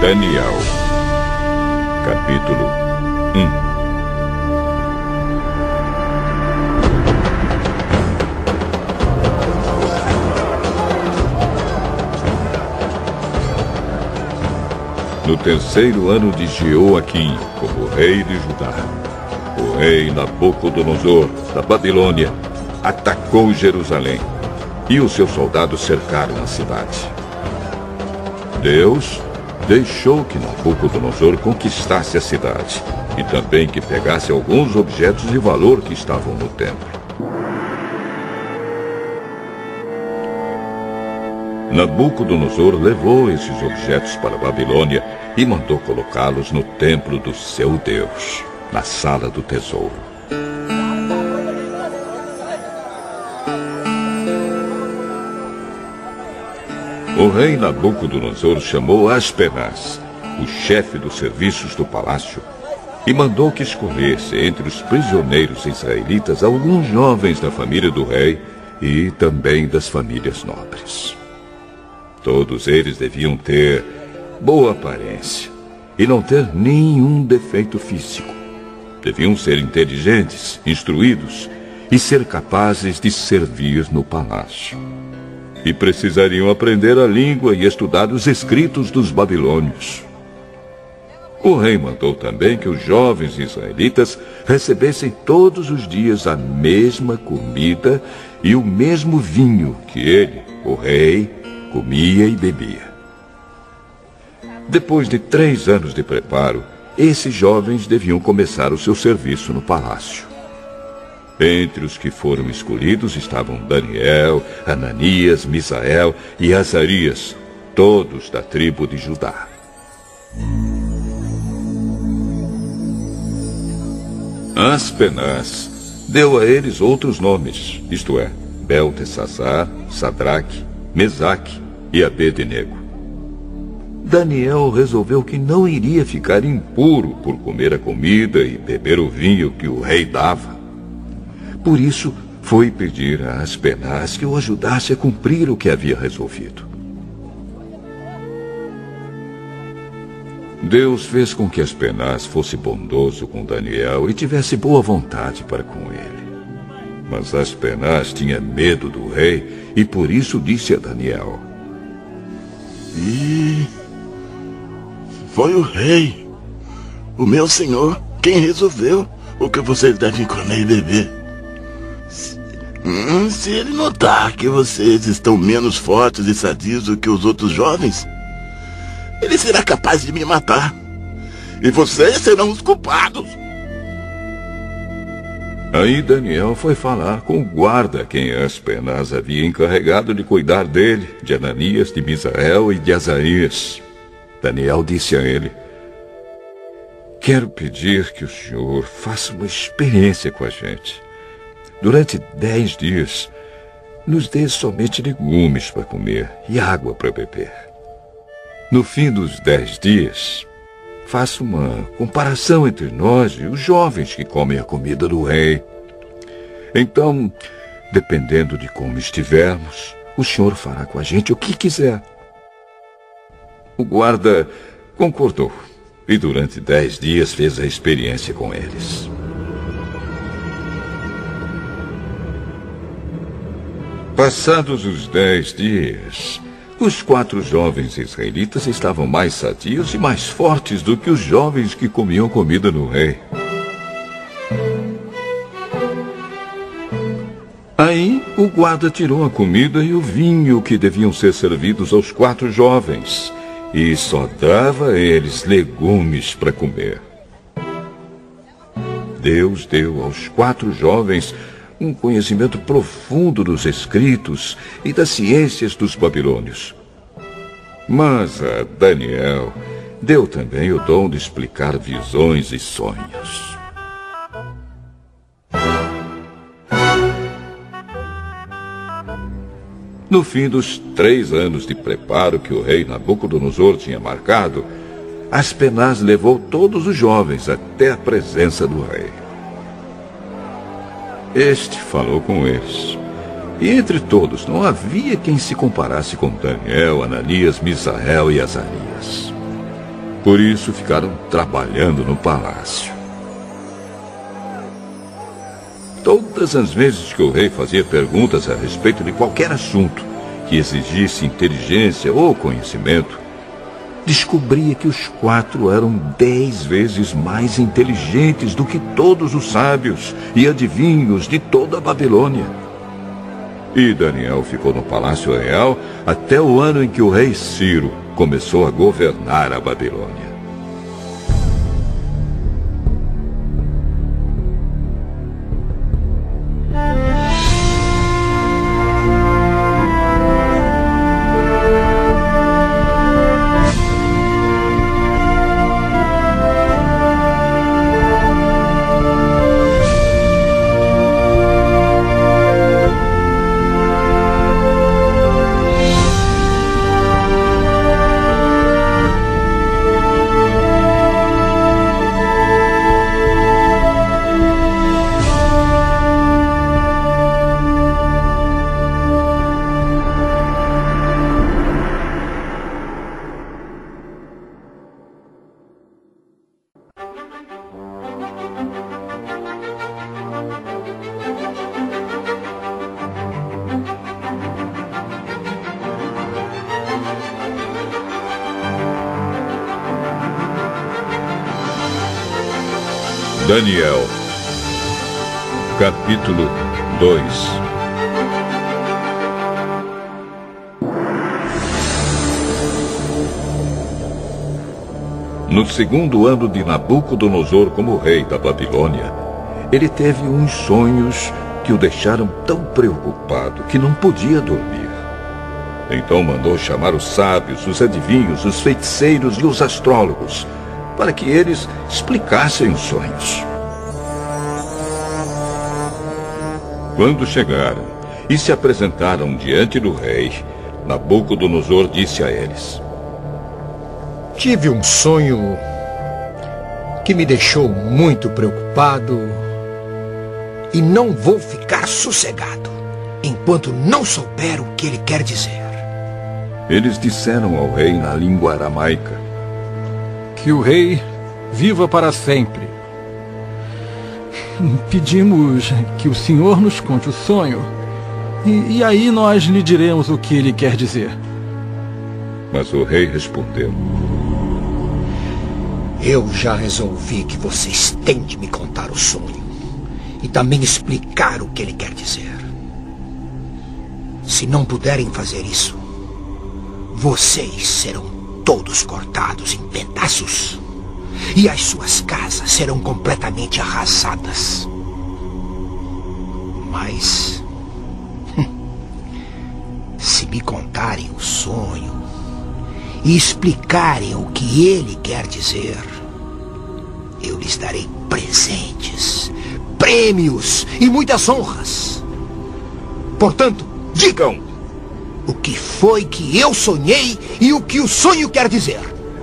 Daniel, capítulo 1. No terceiro ano de Jeoaquim, como rei de Judá, o rei Nabucodonosor, da Babilônia, atacou Jerusalém, e os seus soldados cercaram a cidade. Deus deixou que Nabucodonosor conquistasse a cidade, e também que pegasse alguns objetos de valor que estavam no templo. Nabucodonosor levou esses objetos para a Babilônia e mandou colocá-los no templo do seu Deus, na sala do tesouro. O rei Nabucodonosor chamou Aspenaz, o chefe dos serviços do palácio, e mandou que escolhesse entre os prisioneiros israelitas alguns jovens da família do rei e também das famílias nobres. Todos eles deviam ter boa aparência e não ter nenhum defeito físico. Deviam ser inteligentes, instruídos e ser capazes de servir no palácio. E precisariam aprender a língua e estudar os escritos dos babilônios. O rei mandou também que os jovens israelitas recebessem todos os dias a mesma comida e o mesmo vinho que ele, o rei, comia e bebia. Depois de 3 anos de preparo, esses jovens deviam começar o seu serviço no palácio. Entre os que foram escolhidos estavam Daniel, Ananias, Misael e Azarias, todos da tribo de Judá. Aspenaz deu a eles outros nomes, isto é, Beltesazar, Sadraque, Mesaque e Abednego. Daniel resolveu que não iria ficar impuro por comer a comida e beber o vinho que o rei dava. Por isso, foi pedir a Aspenaz que o ajudasse a cumprir o que havia resolvido. Deus fez com que Aspenaz fosse bondoso com Daniel e tivesse boa vontade para com ele. Mas Aspenaz tinha medo do rei e por isso disse a Daniel: Foi o rei, o meu senhor, quem resolveu o que vocês devem comer e beber. Se ele notar que vocês estão menos fortes e sadios do que os outros jovens, ele será capaz de me matar. E vocês serão os culpados. Aí Daniel foi falar com o guarda a quem Aspenaz havia encarregado de cuidar dele, de Ananias, de Misael e de Azarias. Daniel disse a ele: Quero pedir que o senhor faça uma experiência com a gente. Durante 10 dias, nos dê somente legumes para comer e água para beber. No fim dos 10 dias, faça uma comparação entre nós e os jovens que comem a comida do rei. Então, dependendo de como estivermos, o senhor fará com a gente o que quiser. O guarda concordou e durante 10 dias fez a experiência com eles. Passados os 10 dias, os 4 jovens israelitas estavam mais sadios e mais fortes do que os jovens que comiam comida no rei. Aí o guarda tirou a comida e o vinho que deviam ser servidos aos 4 jovens e só dava a eles legumes para comer. Deus deu aos 4 jovens um conhecimento profundo dos escritos e das ciências dos babilônios. Mas a Daniel deu também o dom de explicar visões e sonhos. No fim dos 3 anos de preparo que o rei Nabucodonosor tinha marcado, Aspenaz levou todos os jovens até a presença do rei. Este falou com eles. E entre todos não havia quem se comparasse com Daniel, Ananias, Misael e Azarias. Por isso ficaram trabalhando no palácio. Todas as vezes que o rei fazia perguntas a respeito de qualquer assunto que exigisse inteligência ou conhecimento, descobria que os 4 eram 10 vezes mais inteligentes do que todos os sábios e adivinhos de toda a Babilônia. E Daniel ficou no Palácio Real até o ano em que o rei Ciro começou a governar a Babilônia. Daniel, capítulo 2. No segundo ano de Nabucodonosor como rei da Babilônia, ele teve uns sonhos que o deixaram tão preocupado que não podia dormir. Então mandou chamar os sábios, os adivinhos, os feiticeiros e os astrólogos, para que eles explicassem os sonhos. Quando chegaram e se apresentaram diante do rei, Nabucodonosor disse a eles: Tive um sonho que me deixou muito preocupado e não vou ficar sossegado enquanto não souber o que ele quer dizer. Eles disseram ao rei na língua aramaica: Que o rei viva para sempre. Pedimos que o senhor nos conte o sonho e aí nós lhe diremos o que ele quer dizer. Mas o rei respondeu: Eu já resolvi que vocês têm de me contar o sonho e também explicar o que ele quer dizer. Se não puderem fazer isso, vocês serão todos cortados em pedaços e as suas casas serão completamente arrasadas. Mas se me contarem o sonho e explicarem o que ele quer dizer, eu lhes darei presentes, prêmios e muitas honras. Portanto, digam o que foi que eu sonhei e o que o sonho quer dizer.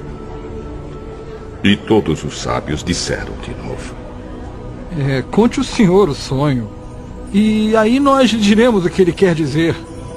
E todos os sábios disseram de novo: Conte o senhor o sonho e aí nós lhe diremos o que ele quer dizer.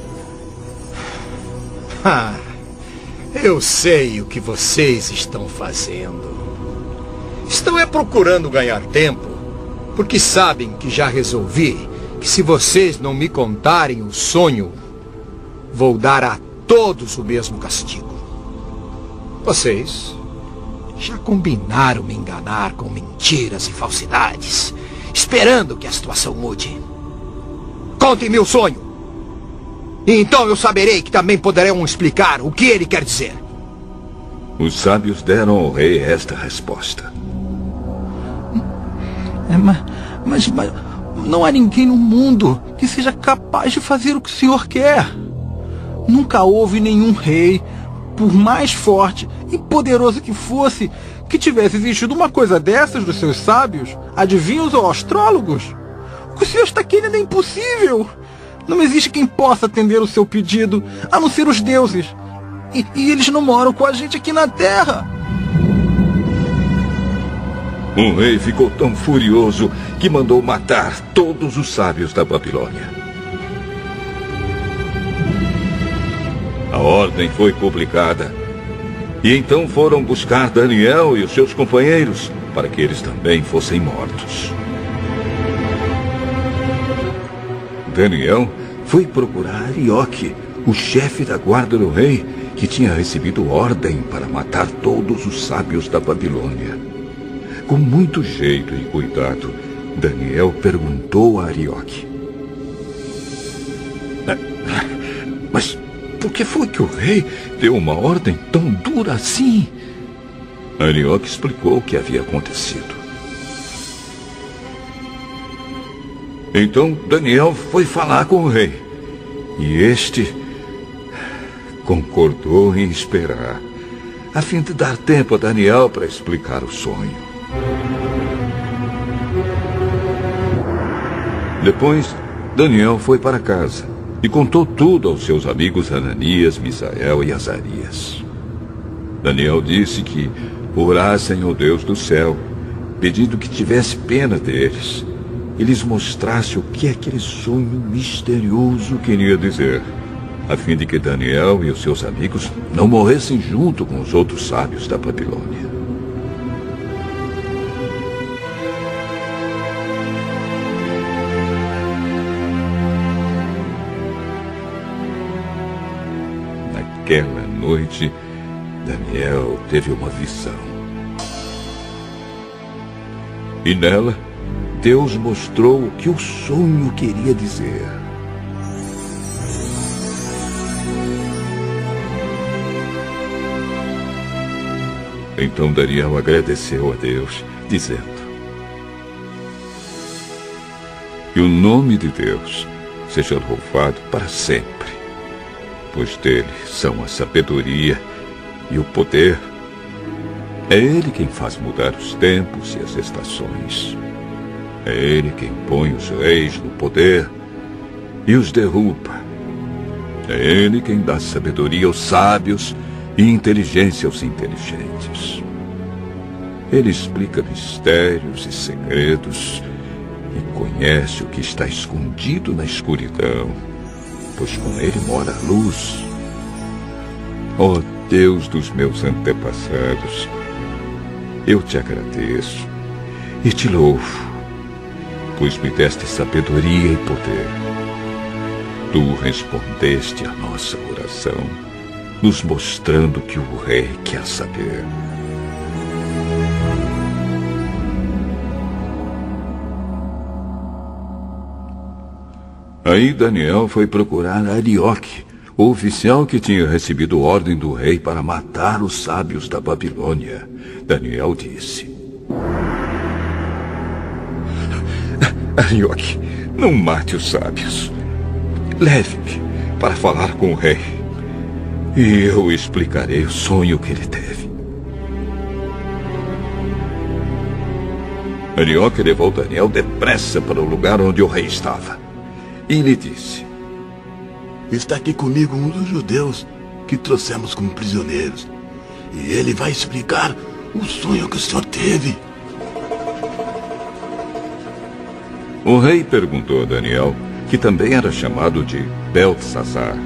Eu sei o que vocês estão fazendo. Estão procurando ganhar tempo, porque sabem que já resolvi que se vocês não me contarem o sonho, vou dar a todos o mesmo castigo. Vocês já combinaram me enganar com mentiras e falsidades, esperando que a situação mude. Contem-me o sonho. E então eu saberei que também poderão explicar o que ele quer dizer. Os sábios deram ao rei esta resposta: Mas não há ninguém no mundo que seja capaz de fazer o que o senhor quer. Nunca houve nenhum rei, por mais forte e poderoso que fosse, que tivesse exigido uma coisa dessas dos seus sábios, adivinhos ou astrólogos. O que o senhor está querendo é impossível. Não existe quem possa atender o seu pedido, a não ser os deuses. E eles não moram com a gente aqui na Terra. O rei ficou tão furioso que mandou matar todos os sábios da Babilônia. A ordem foi publicada E então foram buscar Daniel e os seus companheiros, para que eles também fossem mortos. Daniel foi procurar Arioque, o chefe da guarda do rei, que tinha recebido ordem para matar todos os sábios da Babilônia. Com muito jeito e cuidado, Daniel perguntou a Arioque: Mas por que foi que o rei deu uma ordem tão dura assim? Arioque explicou o que havia acontecido. Então Daniel foi falar com o rei, e este concordou em esperar, a fim de dar tempo a Daniel para explicar o sonho. Depois, Daniel foi para casa e contou tudo aos seus amigos Ananias, Misael e Azarias. Daniel disse que orassem ao Deus do céu, pedindo que tivesse pena deles e lhes mostrasse o que aquele sonho misterioso queria dizer, a fim de que Daniel e os seus amigos não morressem junto com os outros sábios da Babilônia. Naquela noite, Daniel teve uma visão. E nela, Deus mostrou o que o sonho queria dizer. Então Daniel agradeceu a Deus, dizendo: Que o nome de Deus seja louvado para sempre, pois dele são a sabedoria e o poder. É ele quem faz mudar os tempos e as estações. É ele quem põe os reis no poder e os derruba. É ele quem dá sabedoria aos sábios e inteligência aos inteligentes. Ele explica mistérios e segredos e conhece o que está escondido na escuridão, pois com ele mora a luz. Ó Deus dos meus antepassados, eu te agradeço e te louvo, pois me deste sabedoria e poder. Tu respondeste à nossa oração, nos mostrando que o rei quer saber. Aí Daniel foi procurar Arioque, o oficial que tinha recebido ordem do rei para matar os sábios da Babilônia. Daniel disse: Arioque, não mate os sábios. Leve-me para falar com o rei, e eu explicarei o sonho que ele teve. Arioque levou Daniel depressa para o lugar onde o rei estava, e lhe disse: Está aqui comigo um dos judeus que trouxemos como prisioneiros, e ele vai explicar o sonho que o senhor teve. O rei perguntou a Daniel, que também era chamado de Beltesazar: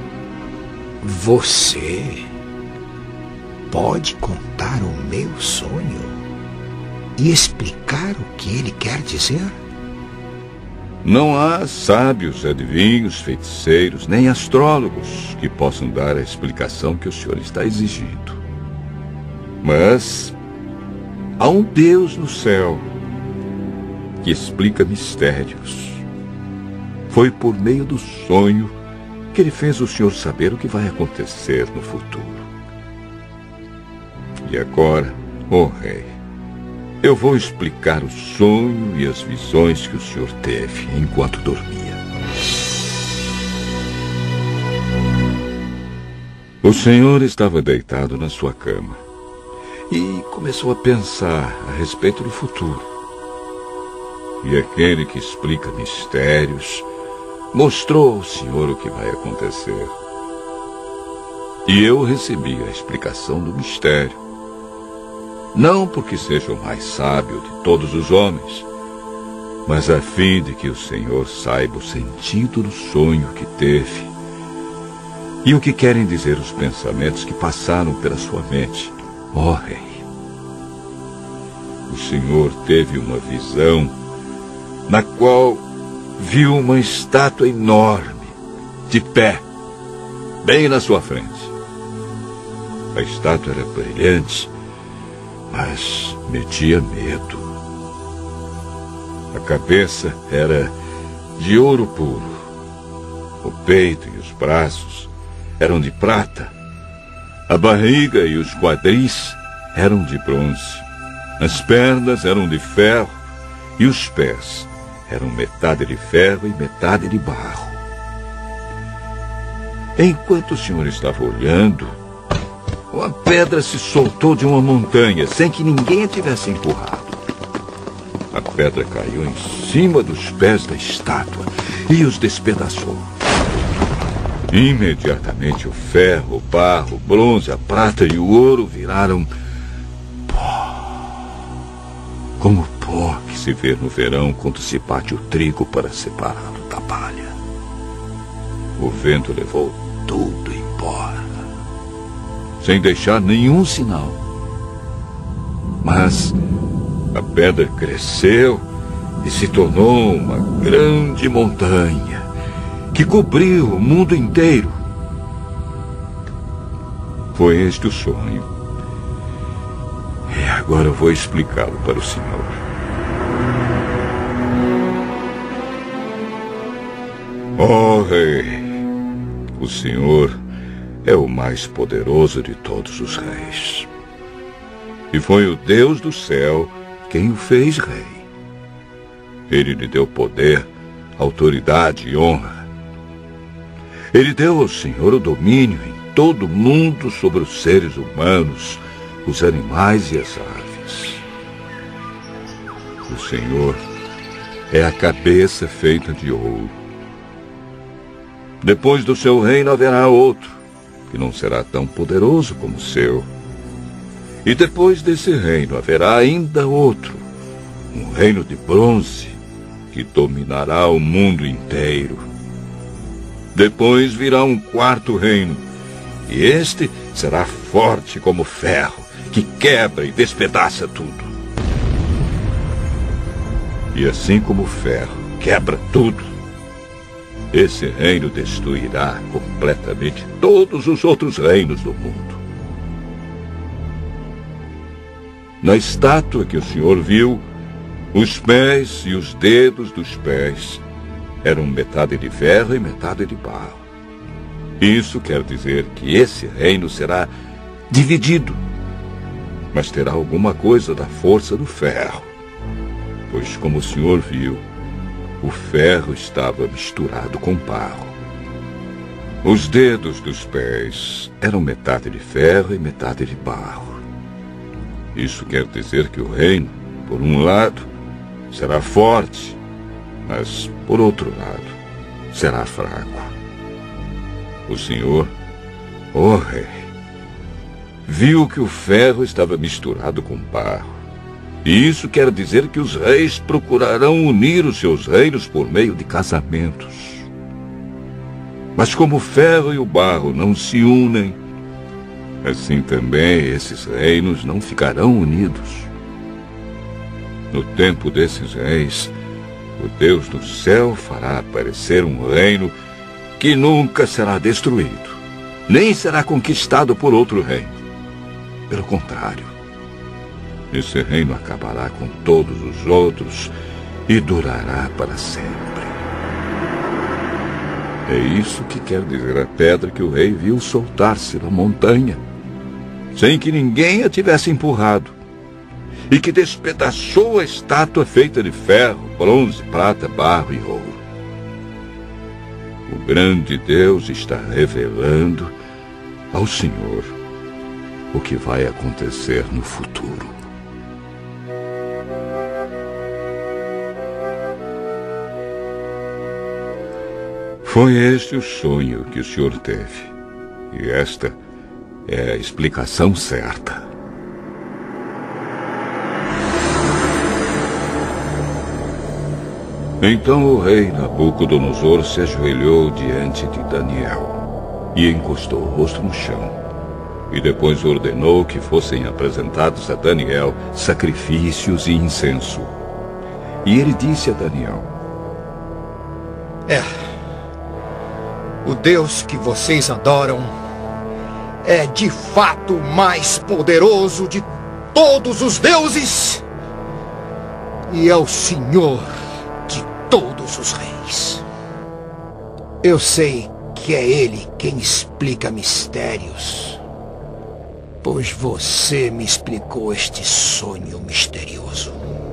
Você pode contar o meu sonho e explicar o que ele quer dizer? Não há sábios, adivinhos, feiticeiros, nem astrólogos que possam dar a explicação que o senhor está exigindo. Mas há um Deus no céu que explica mistérios. Foi por meio do sonho que ele fez o senhor saber o que vai acontecer no futuro. E agora, ó rei, eu vou explicar o sonho e as visões que o senhor teve enquanto dormia. O senhor estava deitado na sua cama e começou a pensar a respeito do futuro. E aquele que explica mistérios mostrou ao senhor o que vai acontecer. E eu recebi a explicação do mistério. Não porque seja o mais sábio de todos os homens, mas a fim de que o Senhor saiba o sentido do sonho que teve E o que querem dizer os pensamentos que passaram pela sua mente, ó rei? O Senhor teve uma visão na qual viu uma estátua enorme, de pé, bem na sua frente. A estátua era brilhante, mas metia medo. A cabeça era de ouro puro. O peito e os braços eram de prata. A barriga e os quadris eram de bronze. As pernas eram de ferro e os pés eram metade de ferro e metade de barro. Enquanto o senhor estava olhando, uma pedra se soltou de uma montanha sem que ninguém a tivesse empurrado. A pedra caiu em cima dos pés da estátua e os despedaçou. Imediatamente o ferro, o barro, o bronze, a prata e o ouro viraram pó. Como o pó que se vê no verão quando se bate o trigo para separá-lo da palha. O vento levou tudo embora, sem deixar nenhum sinal. Mas a pedra cresceu e se tornou uma grande montanha que cobriu o mundo inteiro. Foi este o sonho. E agora eu vou explicá-lo para o senhor. Ó rei, o senhor é o mais poderoso de todos os reis. E foi o Deus do céu quem o fez rei. Ele lhe deu poder, autoridade e honra. Ele deu ao Senhor o domínio em todo o mundo sobre os seres humanos, os animais e as aves. O Senhor é a cabeça feita de ouro. Depois do seu reino haverá outro, que não será tão poderoso como o seu. E depois desse reino haverá ainda outro, um reino de bronze, que dominará o mundo inteiro. Depois virá um quarto reino, e este será forte como ferro, que quebra e despedaça tudo. E assim como o ferro quebra tudo, esse reino destruirá completamente todos os outros reinos do mundo. Na estátua que o senhor viu, os pés e os dedos dos pés eram metade de ferro e metade de barro. Isso quer dizer que esse reino será dividido, mas terá alguma coisa da força do ferro. Pois, como o senhor viu, o ferro estava misturado com barro. Os dedos dos pés eram metade de ferro e metade de barro. Isso quer dizer que o reino, por um lado, será forte, mas, por outro lado, será fraco. O senhor, ó rei, viu que o ferro estava misturado com barro. E isso quer dizer que os reis procurarão unir os seus reinos por meio de casamentos. Mas como o ferro e o barro não se unem, assim também esses reinos não ficarão unidos. No tempo desses reis, o Deus do céu fará aparecer um reino que nunca será destruído, nem será conquistado por outro reino. Pelo contrário, esse reino acabará com todos os outros e durará para sempre. É isso que quer dizer a pedra que o rei viu soltar-se da montanha, sem que ninguém a tivesse empurrado, e que despedaçou a estátua feita de ferro, bronze, prata, barro e ouro. O grande Deus está revelando ao Senhor o que vai acontecer no futuro. Foi este o sonho que o senhor teve, e esta é a explicação certa. Então o rei Nabucodonosor se ajoelhou diante de Daniel e encostou o rosto no chão. E depois ordenou que fossem apresentados a Daniel sacrifícios e incenso. E ele disse a Daniel: o Deus que vocês adoram é de fato o mais poderoso de todos os deuses e é o Senhor de todos os reis. Eu sei que é Ele quem explica mistérios, pois você me explicou este sonho misterioso.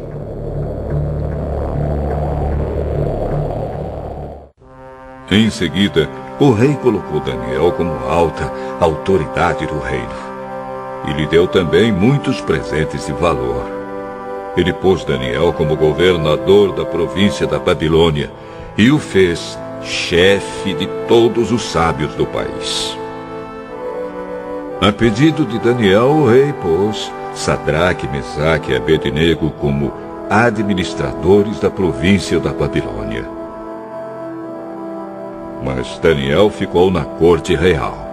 Em seguida, o rei colocou Daniel como alta autoridade do reino e lhe deu também muitos presentes de valor. Ele pôs Daniel como governador da província da Babilônia e o fez chefe de todos os sábios do país. A pedido de Daniel, o rei pôs Sadraque, Mesaque e Abednego como administradores da província da Babilônia. Mas Daniel ficou na corte real.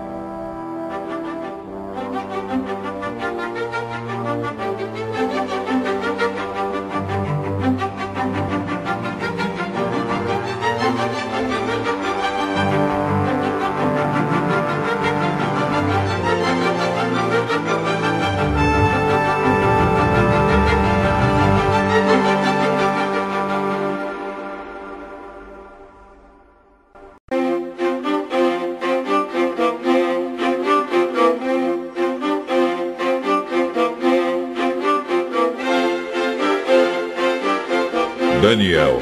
Daniel,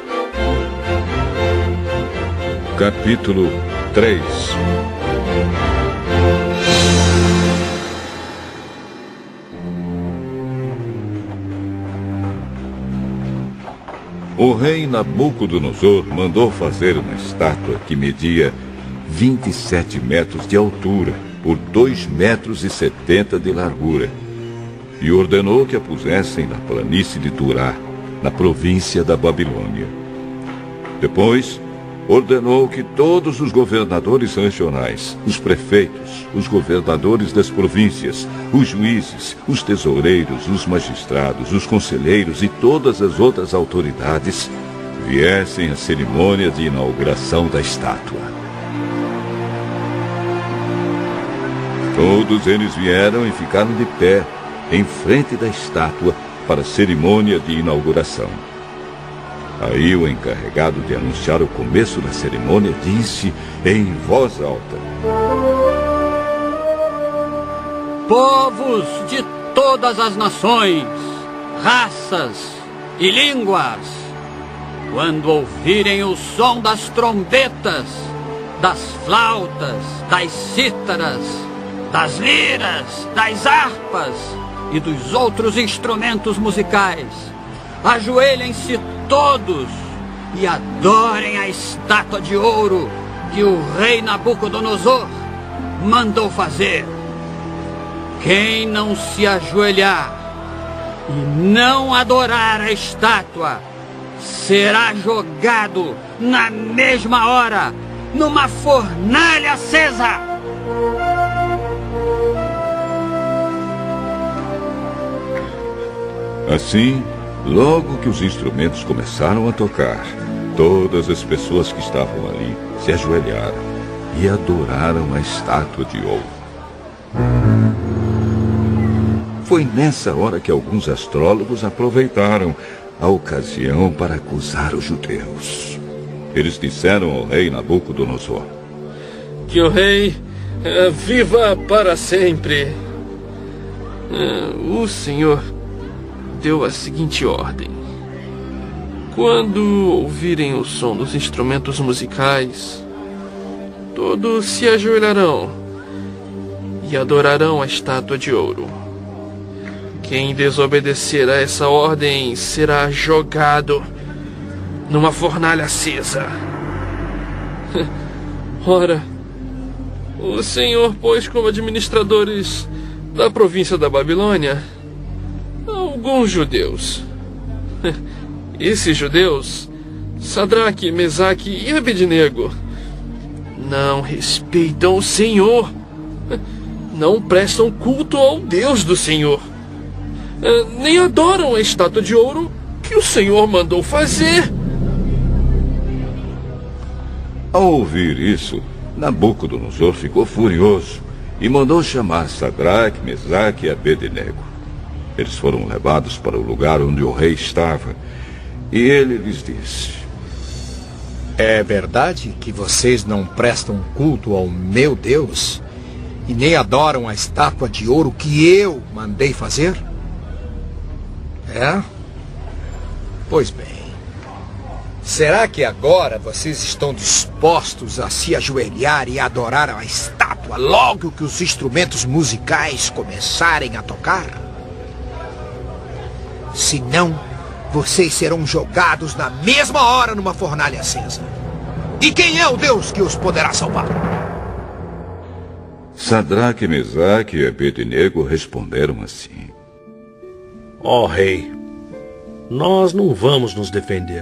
capítulo 3. O rei Nabucodonosor mandou fazer uma estátua que media 27 metros de altura por 2,70 metros de largura e ordenou que a pusessem na planície de Turá, na província da Babilônia. Depois, ordenou que todos os governadores regionais, os prefeitos, os governadores das províncias, os juízes, os tesoureiros, os magistrados, os conselheiros e todas as outras autoridades viessem à cerimônia de inauguração da estátua. Todos eles vieram e ficaram de pé em frente da estátua para a cerimônia de inauguração. Aí o encarregado de anunciar o começo da cerimônia disse em voz alta: povos de todas as nações, raças e línguas, quando ouvirem o som das trombetas, das flautas, das cítaras, das liras, das harpas e dos outros instrumentos musicais, ajoelhem-se todos e adorem a estátua de ouro que o rei Nabucodonosor mandou fazer. Quem não se ajoelhar e não adorar a estátua será jogado na mesma hora numa fornalha acesa. Assim, logo que os instrumentos começaram a tocar, todas as pessoas que estavam ali se ajoelharam e adoraram a estátua de ouro. Foi nessa hora que alguns astrólogos aproveitaram a ocasião para acusar os judeus. Eles disseram ao rei Nabucodonosor: que o rei viva para sempre. O Senhor deu a seguinte ordem: quando ouvirem o som dos instrumentos musicais, todos se ajoelharão e adorarão a estátua de ouro. Quem desobedecer a essa ordem será jogado numa fornalha acesa. Ora, o Senhor pôs como administradores da província da Babilônia alguns judeus. Esses judeus, Sadraque, Mesaque e Abednego, Não respeitam o Senhor. Não prestam culto ao Deus do Senhor. Nem adoram a estátua de ouro que o Senhor mandou fazer. Ao ouvir isso, Nabucodonosor ficou furioso e mandou chamar Sadraque, Mesaque e Abednego. Eles foram levados para o lugar onde o rei estava e ele lhes disse: É verdade que vocês não prestam culto ao meu Deus e nem adoram a estátua de ouro que eu mandei fazer? É? Pois bem. Será que agora vocês estão dispostos a se ajoelhar e adorar a estátua logo que os instrumentos musicais começarem a tocar? Se não, vocês serão jogados na mesma hora numa fornalha acesa. E quem é o Deus que os poderá salvar? Sadraque, Mesaque e Abednego responderam assim: Ó rei, nós não vamos nos defender.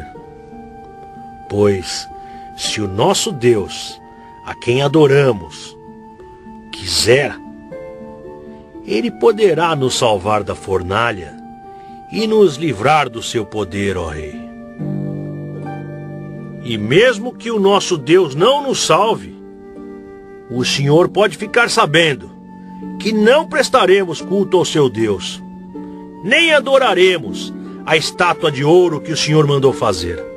Pois, se o nosso Deus, a quem adoramos, quiser, ele poderá nos salvar da fornalha e nos livrar do seu poder, ó rei. E mesmo que o nosso Deus não nos salve, o senhor pode ficar sabendo que não prestaremos culto ao seu Deus, nem adoraremos a estátua de ouro que o senhor mandou fazer.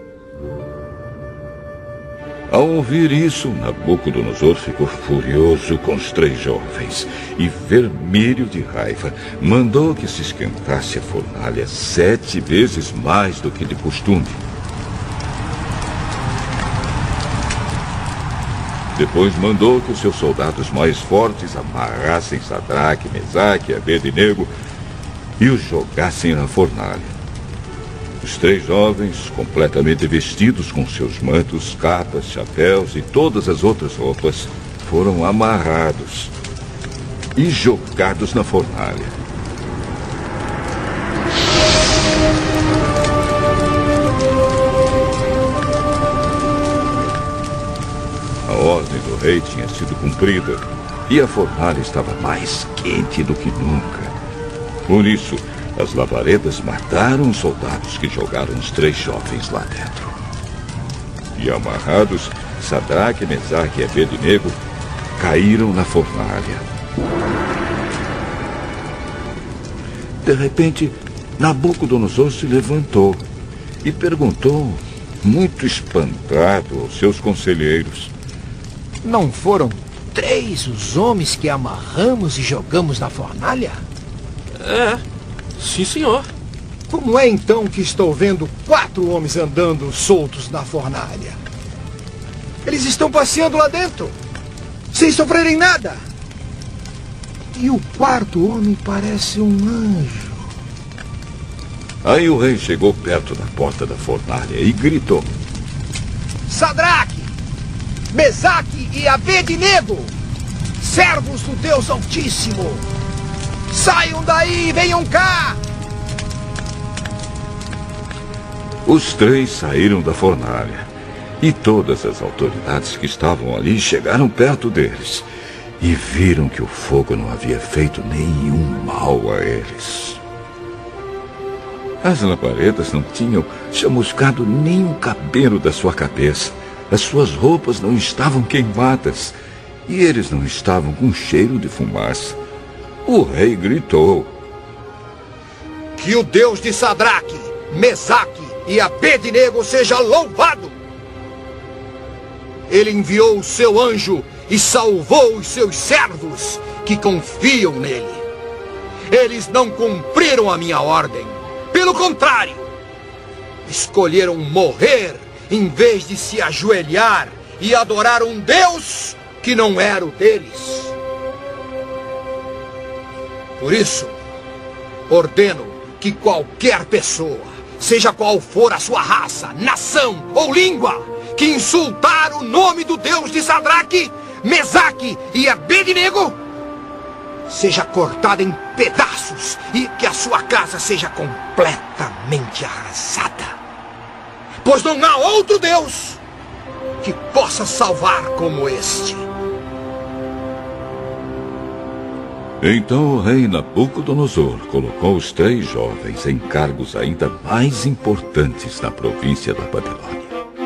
Ao ouvir isso, Nabucodonosor ficou furioso com os 3 jovens e, vermelho de raiva, mandou que se esquentasse a fornalha 7 vezes mais do que de costume. Depois mandou que os seus soldados mais fortes amarrassem Sadraque, Mesaque e Abednego e os jogassem na fornalha. Os 3 jovens, completamente vestidos com seus mantos, capas, chapéus e todas as outras roupas, foram amarrados e jogados na fornalha. A ordem do rei tinha sido cumprida e a fornalha estava mais quente do que nunca. Por isso, as labaredas mataram os soldados que jogaram os 3 jovens lá dentro. E amarrados, Sadraque, Mesaque e Abednego caíram na fornalha. De repente, Nabucodonosor se levantou e perguntou, muito espantado, aos seus conselheiros: Não foram 3 os homens que amarramos e jogamos na fornalha? Sim, senhor. Como é então que estou vendo 4 homens andando soltos na fornalha? Eles estão passeando lá dentro, sem sofrerem nada. E o 4º homem parece um anjo. Aí o rei chegou perto da porta da fornalha e gritou: Sadraque, Mesaque e Abednego, servos do Deus Altíssimo, saiam daí e venham cá! Os 3 saíram da fornalha e todas as autoridades que estavam ali chegaram perto deles e viram que o fogo não havia feito nenhum mal a eles. As labaredas não tinham chamuscado nem um cabelo da sua cabeça. As suas roupas não estavam queimadas e eles não estavam com cheiro de fumaça. O rei gritou: Que o Deus de Sadraque, Mesaque e Abednego seja louvado! Ele enviou o seu anjo e salvou os seus servos que confiam nele. Eles não cumpriram a minha ordem. Pelo contrário, escolheram morrer em vez de se ajoelhar e adorar um Deus que não era o deles. Por isso, ordeno que qualquer pessoa, seja qual for a sua raça, nação ou língua, que insultar o nome do Deus de Sadraque, Mesaque e Abednego, seja cortada em pedaços e que a sua casa seja completamente arrasada. Pois não há outro Deus que possa salvar como este. Então o rei Nabucodonosor colocou os 3 jovens em cargos ainda mais importantes na província da Babilônia.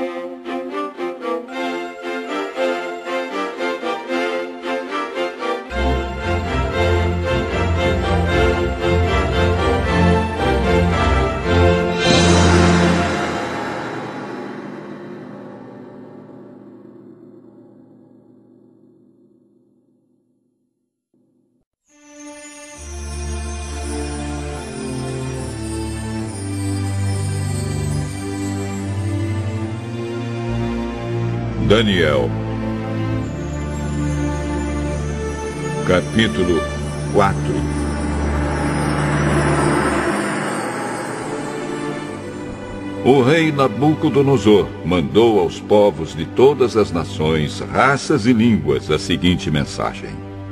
Daniel, capítulo 4. O rei Nabucodonosor mandou aos povos de todas as nações, raças e línguas a seguinte mensagem: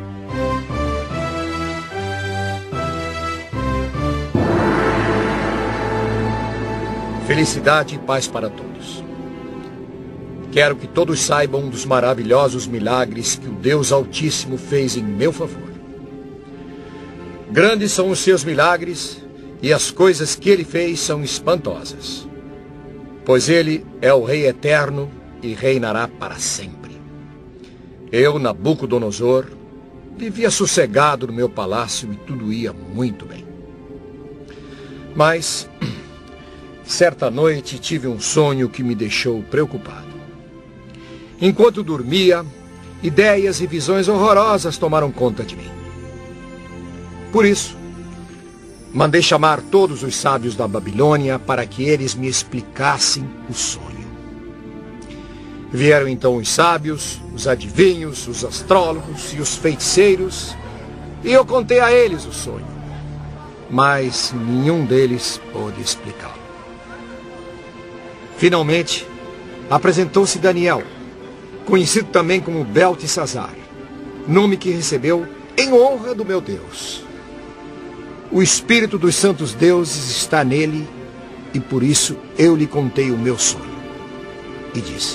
Felicidade e paz para todos. Quero que todos saibam dos maravilhosos milagres que o Deus Altíssimo fez em meu favor. Grandes são os seus milagres e as coisas que ele fez são espantosas. Pois ele é o Rei eterno e reinará para sempre. Eu, Nabucodonosor, vivia sossegado no meu palácio e tudo ia muito bem. Mas, certa noite tive um sonho que me deixou preocupado. Enquanto dormia, ideias e visões horrorosas tomaram conta de mim. Por isso, mandei chamar todos os sábios da Babilônia para que eles me explicassem o sonho. Vieram então os sábios, os adivinhos, os astrólogos e os feiticeiros, e eu contei a eles o sonho, mas nenhum deles pôde explicá-lo. Finalmente, apresentou-se Daniel, conhecido também como Beltesazar, nome que recebeu em honra do meu Deus. O espírito dos santos deuses está nele, e por isso eu lhe contei o meu sonho. E disse: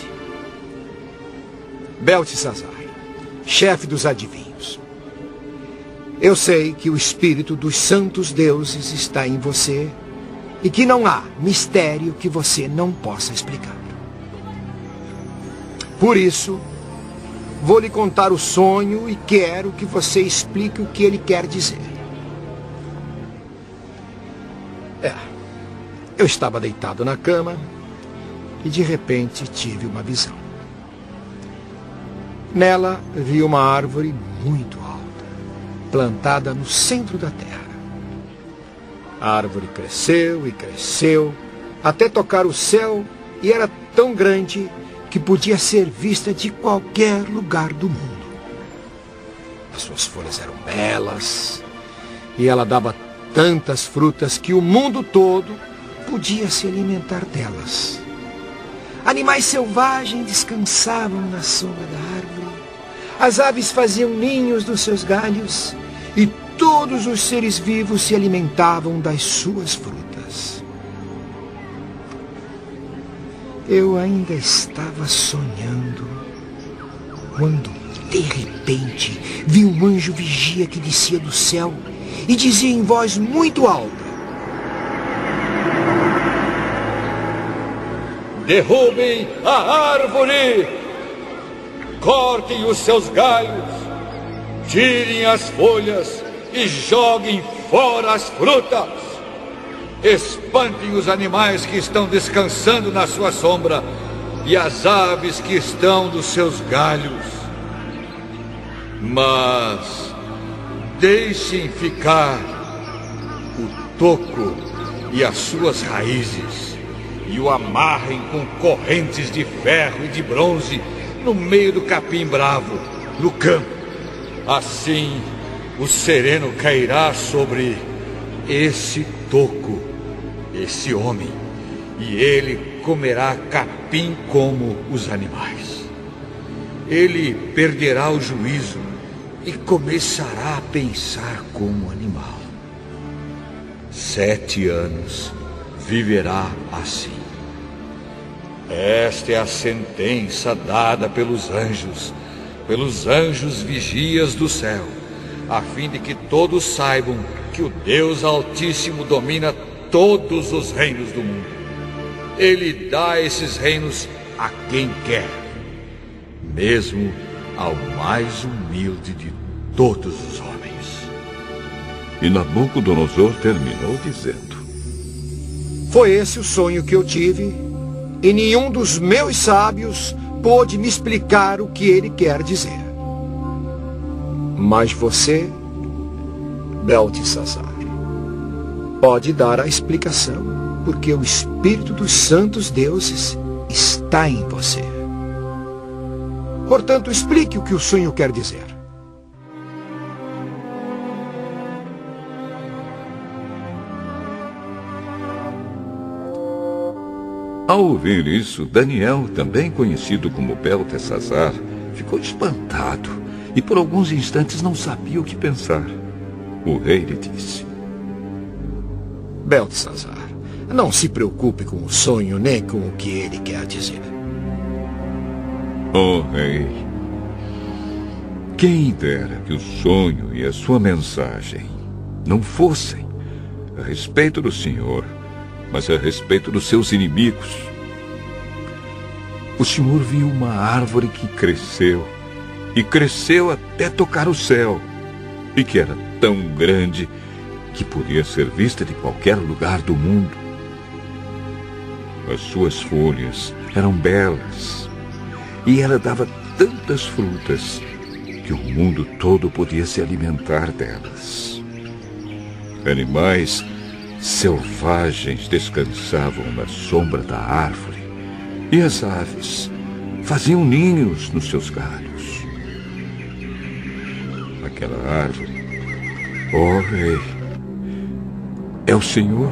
Beltesazar, chefe dos adivinhos, eu sei que o espírito dos santos deuses está em você, e que não há mistério que você não possa explicar. Por isso, vou lhe contar o sonho e quero que você explique o que ele quer dizer. Eu estava deitado na cama e de repente tive uma visão. Nela vi uma árvore muito alta, plantada no centro da terra. A árvore cresceu e cresceu até tocar o céu e era tão grande que podia ser vista de qualquer lugar do mundo. As suas folhas eram belas e ela dava tantas frutas que o mundo todo podia se alimentar delas. Animais selvagens descansavam na sombra da árvore, as aves faziam ninhos dos seus galhos e todos os seres vivos se alimentavam das suas frutas. Eu ainda estava sonhando quando, de repente, vi um anjo vigia que descia do céu e dizia em voz muito alta: derrubem a árvore, cortem os seus galhos, tirem as folhas e joguem fora as frutas. Espantem os animais que estão descansando na sua sombra e as aves que estão dos seus galhos. Mas deixem ficar o toco e as suas raízes e o amarrem com correntes de ferro e de bronze no meio do capim bravo, no campo. Assim o sereno cairá sobre esse toco, esse homem, e ele comerá capim como os animais. Ele perderá o juízo e começará a pensar como animal. 7 anos viverá assim. Esta é a sentença dada pelos anjos vigias do céu, a fim de que todos saibam que o Deus Altíssimo domina todos os reinos do mundo. Ele dá esses reinos a quem quer, mesmo ao mais humilde de todos os homens. E Nabucodonosor terminou dizendo: Foi esse o sonho que eu tive, e nenhum dos meus sábios pôde me explicar o que ele quer dizer. Mas você, Beltesazar, pode dar a explicação, porque o Espírito dos Santos Deuses está em você. Portanto, explique o que o sonho quer dizer. Ao ouvir isso, Daniel, também conhecido como Beltesazar, ficou espantado e por alguns instantes não sabia o que pensar. O rei lhe disse: Beltesazar, não se preocupe com o sonho nem com o que ele quer dizer. Ó rei, quem dera que o sonho e a sua mensagem não fossem a respeito do Senhor, mas a respeito dos seus inimigos. O Senhor viu uma árvore que cresceu, e cresceu até tocar o céu, e que era tão grande que podia ser vista de qualquer lugar do mundo. As suas folhas eram belas, e ela dava tantas frutas que o mundo todo podia se alimentar delas. Animais selvagens descansavam na sombra da árvore, e as aves faziam ninhos nos seus galhos. Aquela árvore, ó rei, é o Senhor.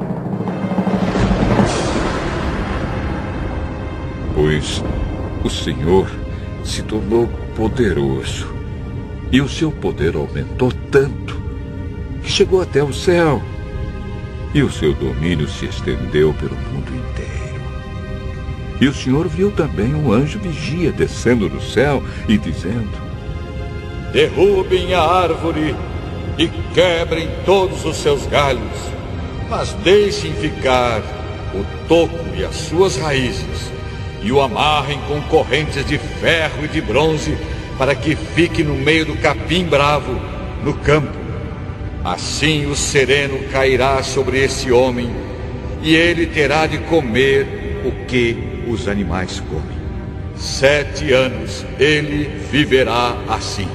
Pois o Senhor se tornou poderoso, e o seu poder aumentou tanto que chegou até o céu. E o seu domínio se estendeu pelo mundo inteiro. E o Senhor viu também um anjo vigia descendo do céu e dizendo: Derrubem a árvore e quebrem todos os seus galhos, mas deixem ficar o toco e as suas raízes, e o amarrem com correntes de ferro e de bronze, para que fique no meio do capim bravo, no campo. Assim o sereno cairá sobre esse homem, e ele terá de comer o que os animais comem. 7 anos ele viverá assim.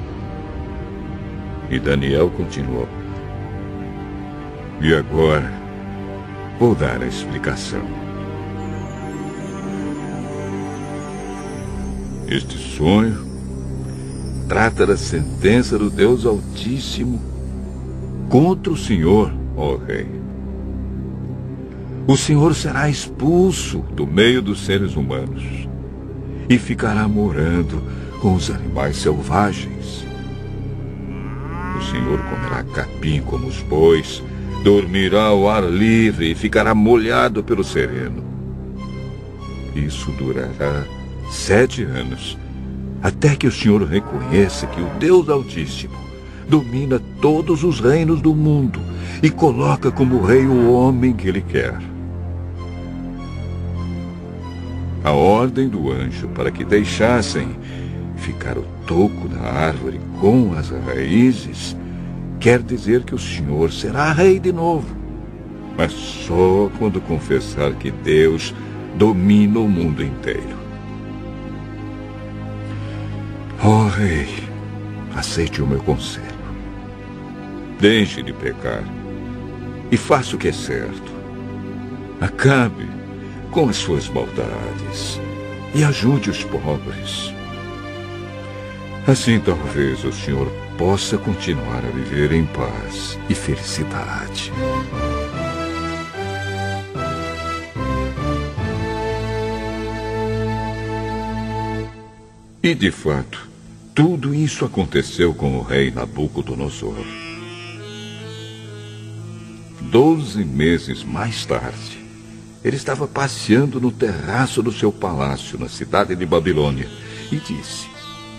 E Daniel continuou: E agora vou dar a explicação. Este sonho trata da sentença do Deus Altíssimo contra o Senhor, ó rei. O Senhor será expulso do meio dos seres humanos e ficará morando com os animais selvagens. O Senhor comerá capim como os bois, dormirá ao ar livre e ficará molhado pelo sereno. Isso durará 7 anos, até que o Senhor reconheça que o Deus Altíssimo domina todos os reinos do mundo e coloca como rei o homem que ele quer. A ordem do anjo para que deixassem ficar o toco da árvore com as raízes quer dizer que o Senhor será rei de novo, mas só quando confessar que Deus domina o mundo inteiro. Ó rei, aceite o meu conselho. Deixe de pecar e faça o que é certo. Acabe com as suas maldades e ajude os pobres. Assim talvez o Senhor possa continuar a viver em paz e felicidade. E de fato, tudo isso aconteceu com o rei Nabucodonosor. 12 meses mais tarde, ele estava passeando no terraço do seu palácio, na cidade de Babilônia, e disse: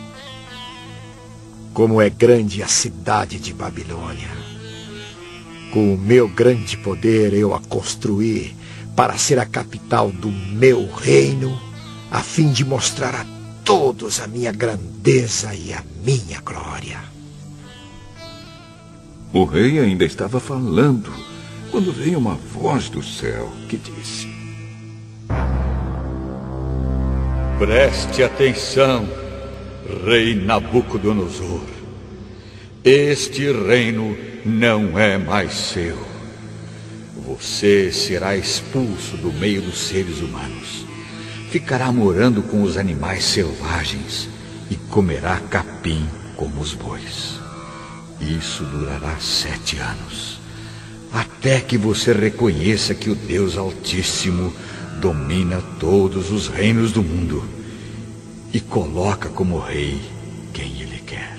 Como é grande a cidade de Babilônia! Com o meu grande poder eu a construí para ser a capital do meu reino, a fim de mostrar a todos a minha grandeza e a minha glória. O rei ainda estava falando quando veio uma voz do céu que disse: Preste atenção, rei Nabucodonosor. Este reino não é mais seu. Você será expulso do meio dos seres humanos. Ficará morando com os animais selvagens e comerá capim como os bois. Isso durará 7 anos, até que você reconheça que o Deus Altíssimo domina todos os reinos do mundo e coloca como rei quem ele quer.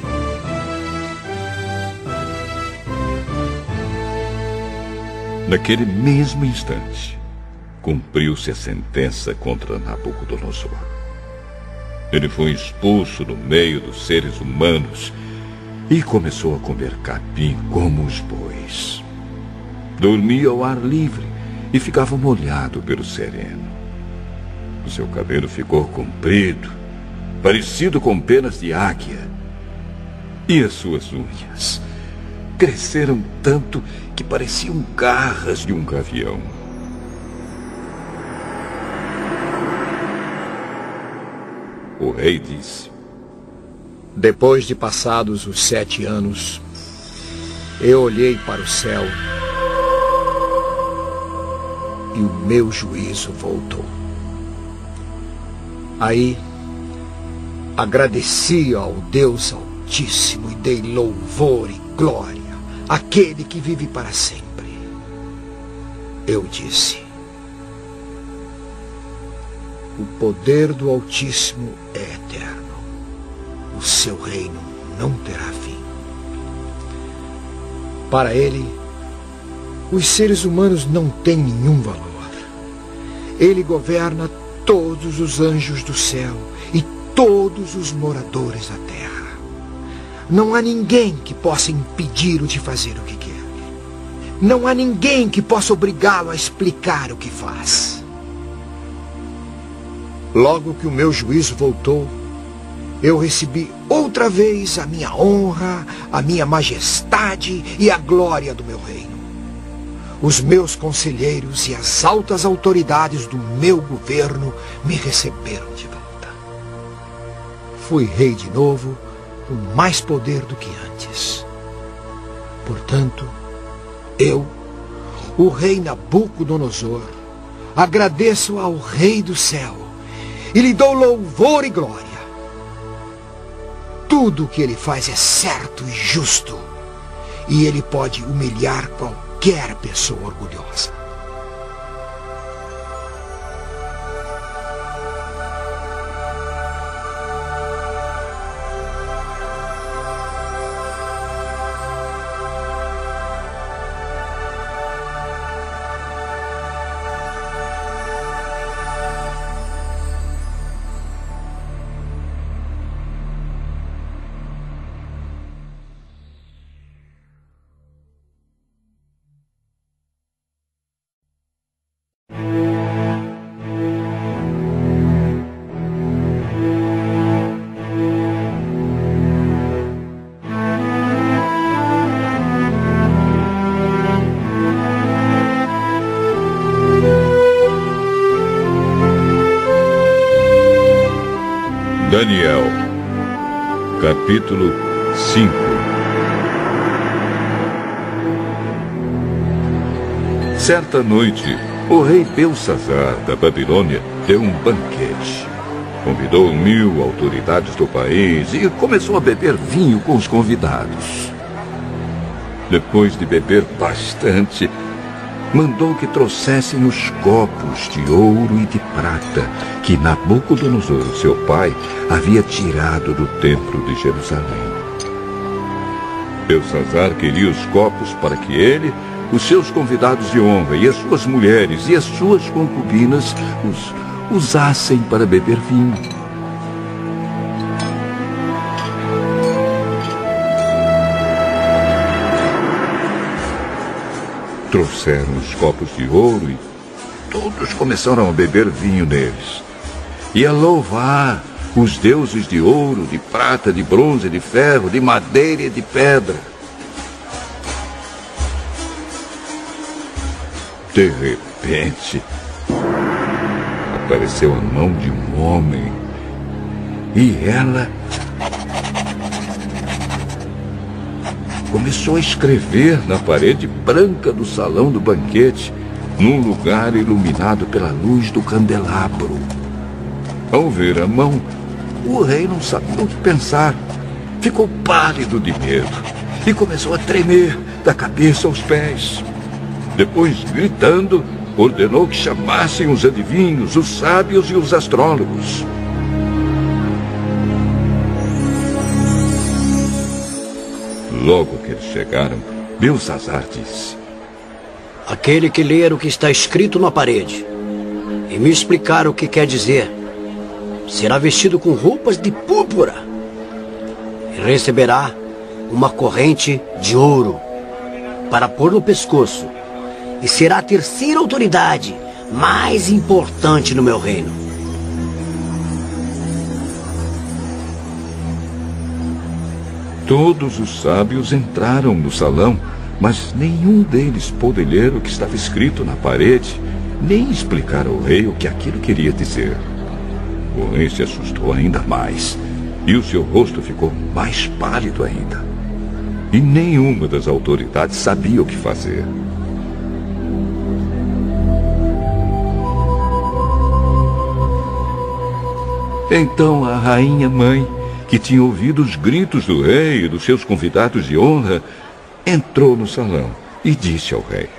Naquele mesmo instante, cumpriu-se a sentença contra Nabucodonosor. Ele foi expulso do meio dos seres humanos e começou a comer capim como os bois. Dormia ao ar livre e ficava molhado pelo sereno. O seu cabelo ficou comprido, parecido com penas de águia, e as suas unhas cresceram tanto que pareciam garras de um gavião. O rei disse: Depois de passados os 7 anos, eu olhei para o céu e o meu juízo voltou. Aí, agradeci ao Deus Altíssimo e dei louvor e glória àquele que vive para sempre. Eu disse: o poder do Altíssimo é eterno. O seu reino não terá fim. Para ele, os seres humanos não têm nenhum valor. Ele governa todos os anjos do céu e todos os moradores da terra. Não há ninguém que possa impedir-o de fazer o que quer. Não há ninguém que possa obrigá-lo a explicar o que faz. Logo que o meu juízo voltou, eu recebi outra vez a minha honra, a minha majestade e a glória do meu reino. Os meus conselheiros e as altas autoridades do meu governo me receberam de volta. Fui rei de novo, com mais poder do que antes. Portanto, eu, o rei Nabucodonosor, agradeço ao Rei do céu e lhe dou louvor e glória. Tudo o que ele faz é certo e justo, e ele pode humilhar qualquer pessoa orgulhosa. Daniel, capítulo 5. Certa noite, o rei Belsazar da Babilônia deu um banquete. Convidou 1000 autoridades do país e começou a beber vinho com os convidados. Depois de beber bastante, mandou que trouxessem os copos de ouro e de prata que Nabucodonosor, seu pai, havia tirado do templo de Jerusalém. Belsazar queria os copos para que ele, os seus convidados de honra e as suas mulheres e as suas concubinas os usassem para beber vinho. Trouxeram os copos de ouro e todos começaram a beber vinho neles e a louvar os deuses de ouro, de prata, de bronze, de ferro, de madeira e de pedra. De repente, apareceu a mão de um homem e ela começou a escrever na parede branca do salão do banquete, num lugar iluminado pela luz do candelabro. Ao ver a mão, o rei não sabia o que pensar. Ficou pálido de medo e começou a tremer da cabeça aos pés. Depois, gritando, ordenou que chamassem os adivinhos, os sábios e os astrólogos. Logo que eles chegaram, Beltesazar disse: aquele que ler o que está escrito na parede e me explicar o que quer dizer, será vestido com roupas de púrpura e receberá uma corrente de ouro para pôr no pescoço, e será a terceira autoridade mais importante no meu reino. Todos os sábios entraram no salão, mas nenhum deles pôde ler o que estava escrito na parede, nem explicar ao rei o que aquilo queria dizer. O rei se assustou ainda mais, e o seu rosto ficou mais pálido ainda. E nenhuma das autoridades sabia o que fazer. Então a rainha-mãe, que tinha ouvido os gritos do rei e dos seus convidados de honra, entrou no salão e disse ao rei: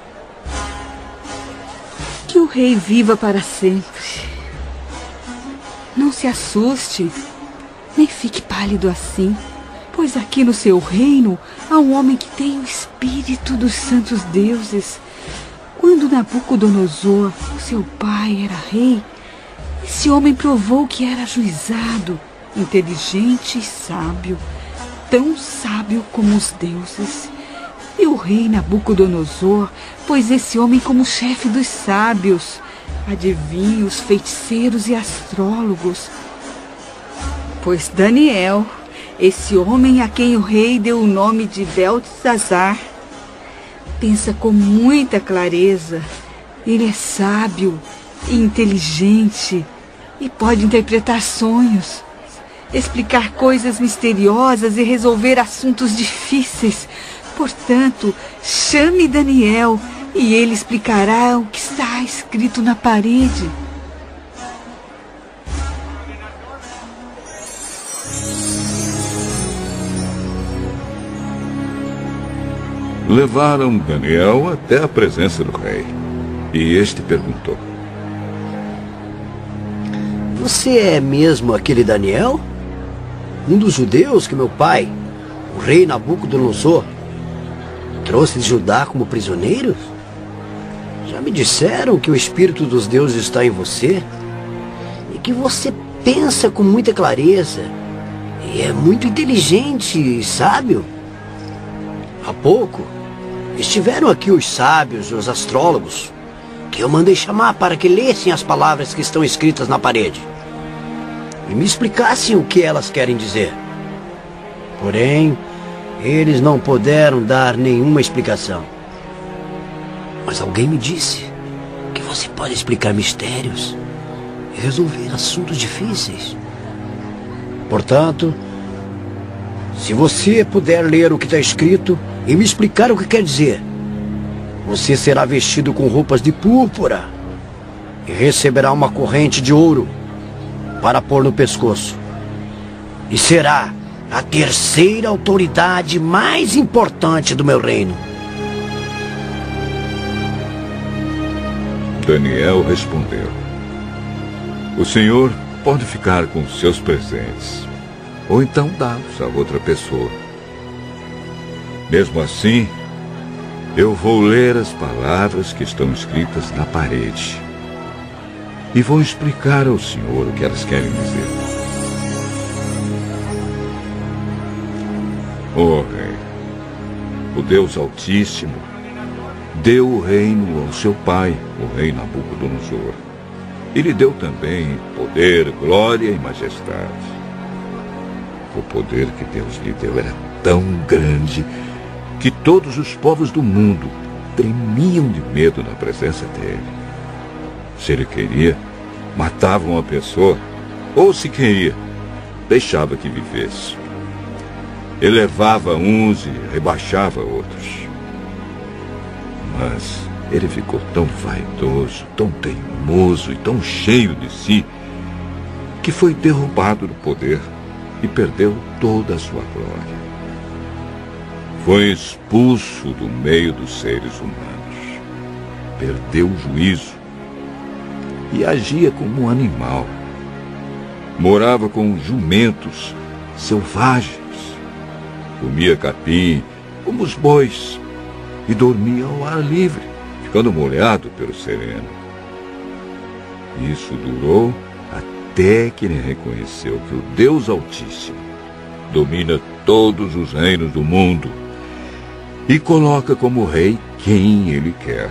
que o rei viva para sempre. Não se assuste, nem fique pálido assim, pois aqui no seu reino há um homem que tem o espírito dos santos deuses. Quando Nabucodonosor, o seu pai, era rei, esse homem provou que era ajuizado, inteligente e sábio, tão sábio como os deuses. E o rei Nabucodonosor pôs esse homem como chefe dos sábios, adivinhos, feiticeiros e astrólogos. Pois Daniel, esse homem a quem o rei deu o nome de Beltesazar, pensa com muita clareza. Ele é sábio e inteligente e pode interpretar sonhos, explicar coisas misteriosas e resolver assuntos difíceis. Portanto, chame Daniel e ele explicará o que está escrito na parede. Levaram Daniel até a presença do rei. E este perguntou: você é mesmo aquele Daniel? Um dos judeus que meu pai, o rei Nabucodonosor, trouxe de Judá como prisioneiro? Já me disseram que o espírito dos deuses está em você e que você pensa com muita clareza e é muito inteligente e sábio. Há pouco estiveram aqui os sábios e os astrólogos que eu mandei chamar para que lessem as palavras que estão escritas na parede e me explicassem o que elas querem dizer. Porém, eles não puderam dar nenhuma explicação. Mas alguém me disse que você pode explicar mistérios e resolver assuntos difíceis. Portanto, se você puder ler o que está escrito e me explicar o que quer dizer, você será vestido com roupas de púrpura e receberá uma corrente de ouro para pôr no pescoço. E será a terceira autoridade mais importante do meu reino. Daniel respondeu: o senhor pode ficar com os seus presentes, ou então dá-los a outra pessoa. Mesmo assim, Eu vou ler as palavras que estão escritas na parede e vou explicar ao senhor o que elas querem dizer. Ó rei, o Deus Altíssimo deu o reino ao seu pai, o rei Nabucodonosor. Ele deu também poder, glória e majestade. O poder que Deus lhe deu era tão grande que todos os povos do mundo tremiam de medo na presença dele. Se ele queria, matava uma pessoa, ou se queria, deixava que vivesse. Elevava uns e rebaixava outros. Mas ele ficou tão vaidoso, tão teimoso e tão cheio de si, que foi derrubado do poder e perdeu toda a sua glória. Foi expulso do meio dos seres humanos. Perdeu o juízo e agia como um animal. Morava com jumentos selvagens. Comia capim como os bois e dormia ao ar livre, ficando molhado pelo sereno. Isso durou até que ele reconheceu que o Deus Altíssimo domina todos os reinos do mundo e coloca como rei quem ele quer.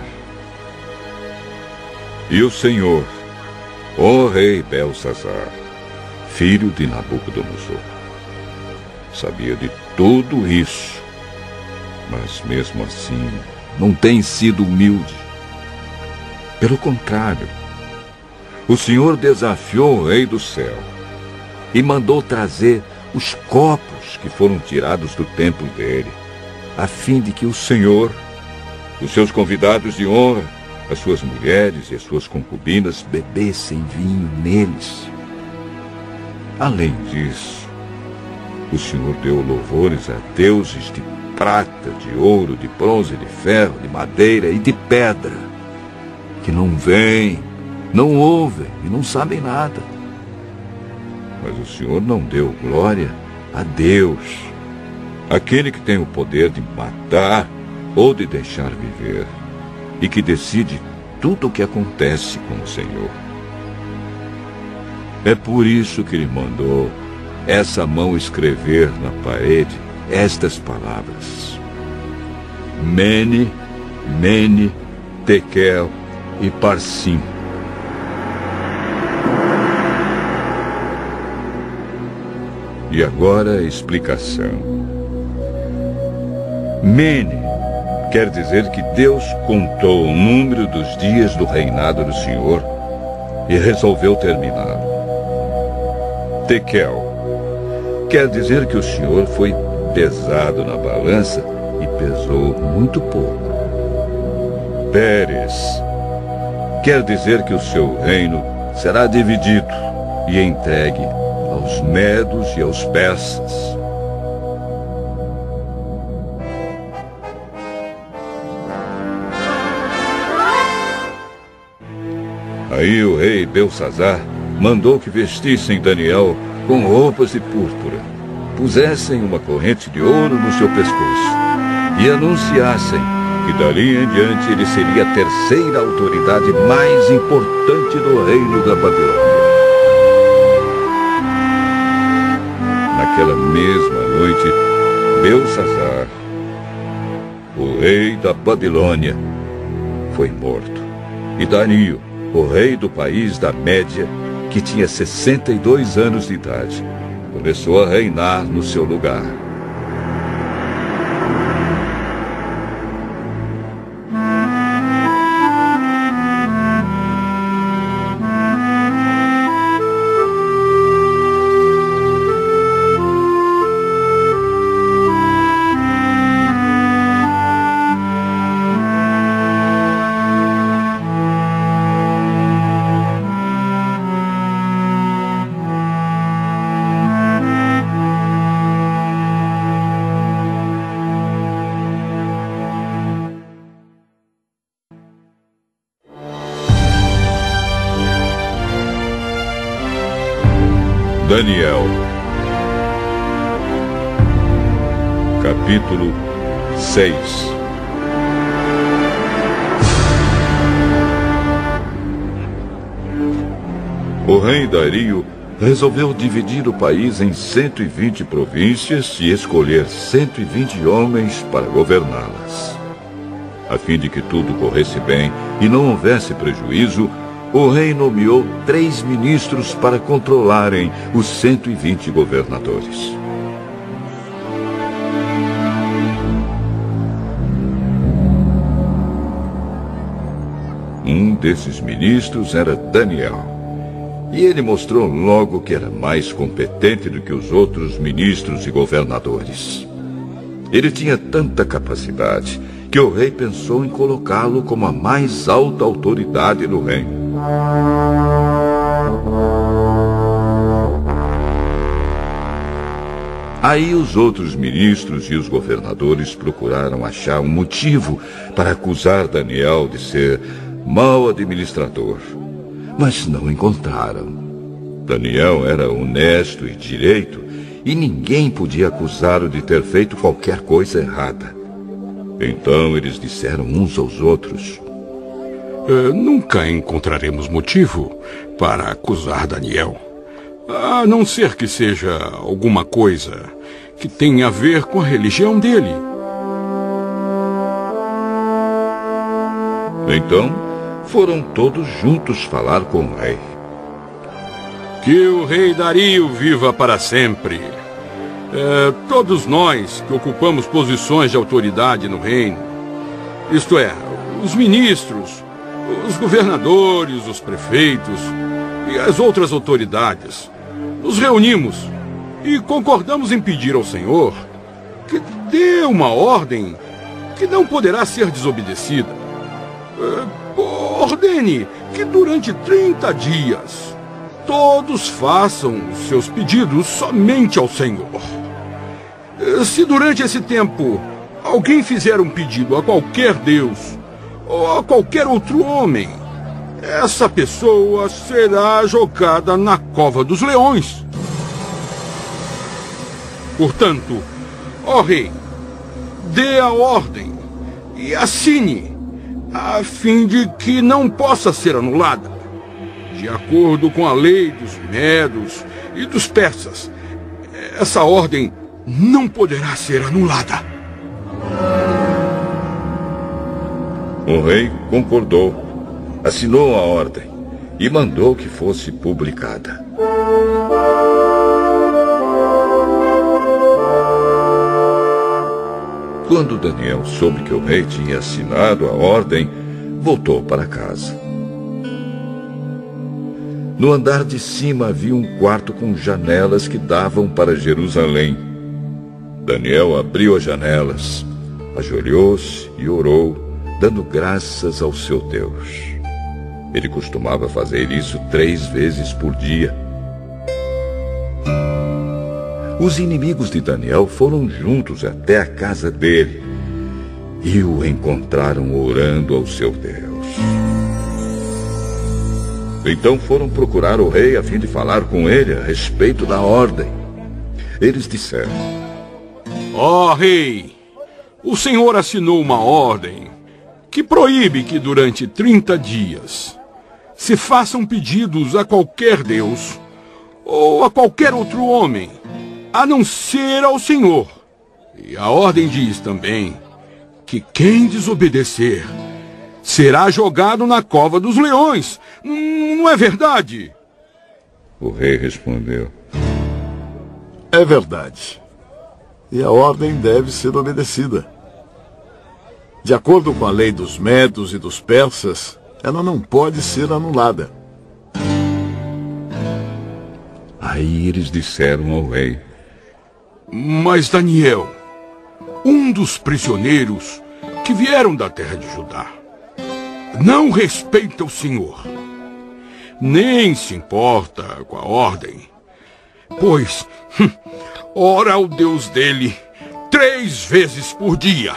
E o Senhor, ó rei Belsazar, filho de Nabucodonosor, sabia de tudo isso, mas mesmo assim não tem sido humilde. Pelo contrário, o Senhor desafiou o rei do céu e mandou trazer os copos que foram tirados do templo dele, a fim de que o Senhor, os seus convidados de honra, as suas mulheres e as suas concubinas bebessem vinho neles. Além disso, o Senhor deu louvores a deuses de prata, de ouro, de bronze, de ferro, de madeira e de pedra, que não veem, não ouvem e não sabem nada. Mas o Senhor não deu glória a Deus, aquele que tem o poder de matar ou de deixar viver, e que decide tudo o que acontece com o Senhor. É por isso que ele mandou essa mão escrever na parede estas palavras: Mene, Mene, Tekel e Parsim. E agora a explicação. Mene quer dizer que Deus contou o número dos dias do reinado do Senhor e resolveu terminá-lo. Tekel quer dizer que o Senhor foi pesado na balança e pesou muito pouco. Pérez quer dizer que o seu reino será dividido e entregue aos medos e aos persas. Aí o rei Belsazar mandou que vestissem Daniel com roupas de púrpura, pusessem uma corrente de ouro no seu pescoço e anunciassem que dali em diante ele seria a terceira autoridade mais importante do reino da Babilônia. Naquela mesma noite, Belsazar, o rei da Babilônia, foi morto. E Dario, o rei do país da Média, que tinha 62 anos de idade, começou a reinar no seu lugar. Daniel, capítulo 6. O rei Dario resolveu dividir o país em 120 províncias e escolher 120 homens para governá-las. A fim de que tudo corresse bem e não houvesse prejuízo, o rei nomeou 3 ministros para controlarem os 120 governadores. Um desses ministros era Daniel. E ele mostrou logo que era mais competente do que os outros ministros e governadores. Ele tinha tanta capacidade que o rei pensou em colocá-lo como a mais alta autoridade no reino. Aí os outros ministros e os governadores procuraram achar um motivo para acusar Daniel de ser mau administrador. Mas não encontraram. Daniel era honesto e direito, e ninguém podia acusá-lo de ter feito qualquer coisa errada. Então eles disseram uns aos outros: nunca encontraremos motivo para acusar Daniel, a não ser que seja alguma coisa que tenha a ver com a religião dele. Então foram todos juntos falar com o rei. Que o rei Dario viva para sempre. Todos nós que ocupamos posições de autoridade no reino, isto é, os ministros, os governadores, os prefeitos e as outras autoridades, nos reunimos e concordamos em pedir ao Senhor que dê uma ordem que não poderá ser desobedecida. Ordene que durante 30 dias todos façam seus pedidos somente ao Senhor. Se durante esse tempo alguém fizer um pedido a qualquer Deus ou a qualquer outro homem, essa pessoa será jogada na cova dos leões. Portanto, ó rei, dê a ordem e assine, a fim de que não possa ser anulada. De acordo com a lei dos medos e dos persas, essa ordem não poderá ser anulada. O rei concordou, assinou a ordem e mandou que fosse publicada. Quando Daniel soube que o rei tinha assinado a ordem, voltou para casa. No andar de cima havia um quarto com janelas que davam para Jerusalém. Daniel abriu as janelas, ajoelhou-se e orou, dando graças ao seu Deus. Ele costumava fazer isso 3 vezes por dia. Os inimigos de Daniel foram juntos até a casa dele e o encontraram orando ao seu Deus. Então foram procurar o rei a fim de falar com ele a respeito da ordem. Eles disseram: Ó rei, o Senhor assinou uma ordem que proíbe que durante 30 dias se façam pedidos a qualquer Deus ou a qualquer outro homem, a não ser ao Senhor. E a ordem diz também que quem desobedecer será jogado na cova dos leões. Não é verdade? O rei respondeu: É verdade. E a ordem deve ser obedecida. De acordo com a lei dos medos e dos persas, ela não pode ser anulada. Aí eles disseram ao rei: Mas Daniel, um dos prisioneiros que vieram da terra de Judá, não respeita o Senhor, nem se importa com a ordem, pois ora ao Deus dele 3 vezes por dia.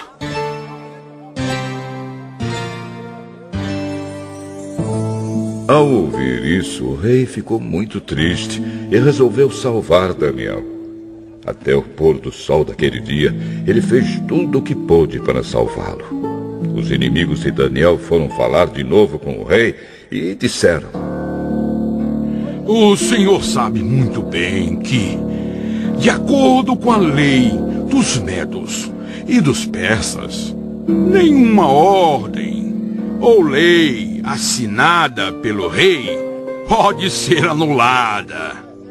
Ao ouvir isso, o rei ficou muito triste e resolveu salvar Daniel. Até o pôr do sol daquele dia, ele fez tudo o que pôde para salvá-lo. Os inimigos de Daniel foram falar de novo com o rei e disseram: O senhor sabe muito bem que, de acordo com a lei dos medos e dos persas, nenhuma ordem ou lei assinada pelo rei pode ser anulada.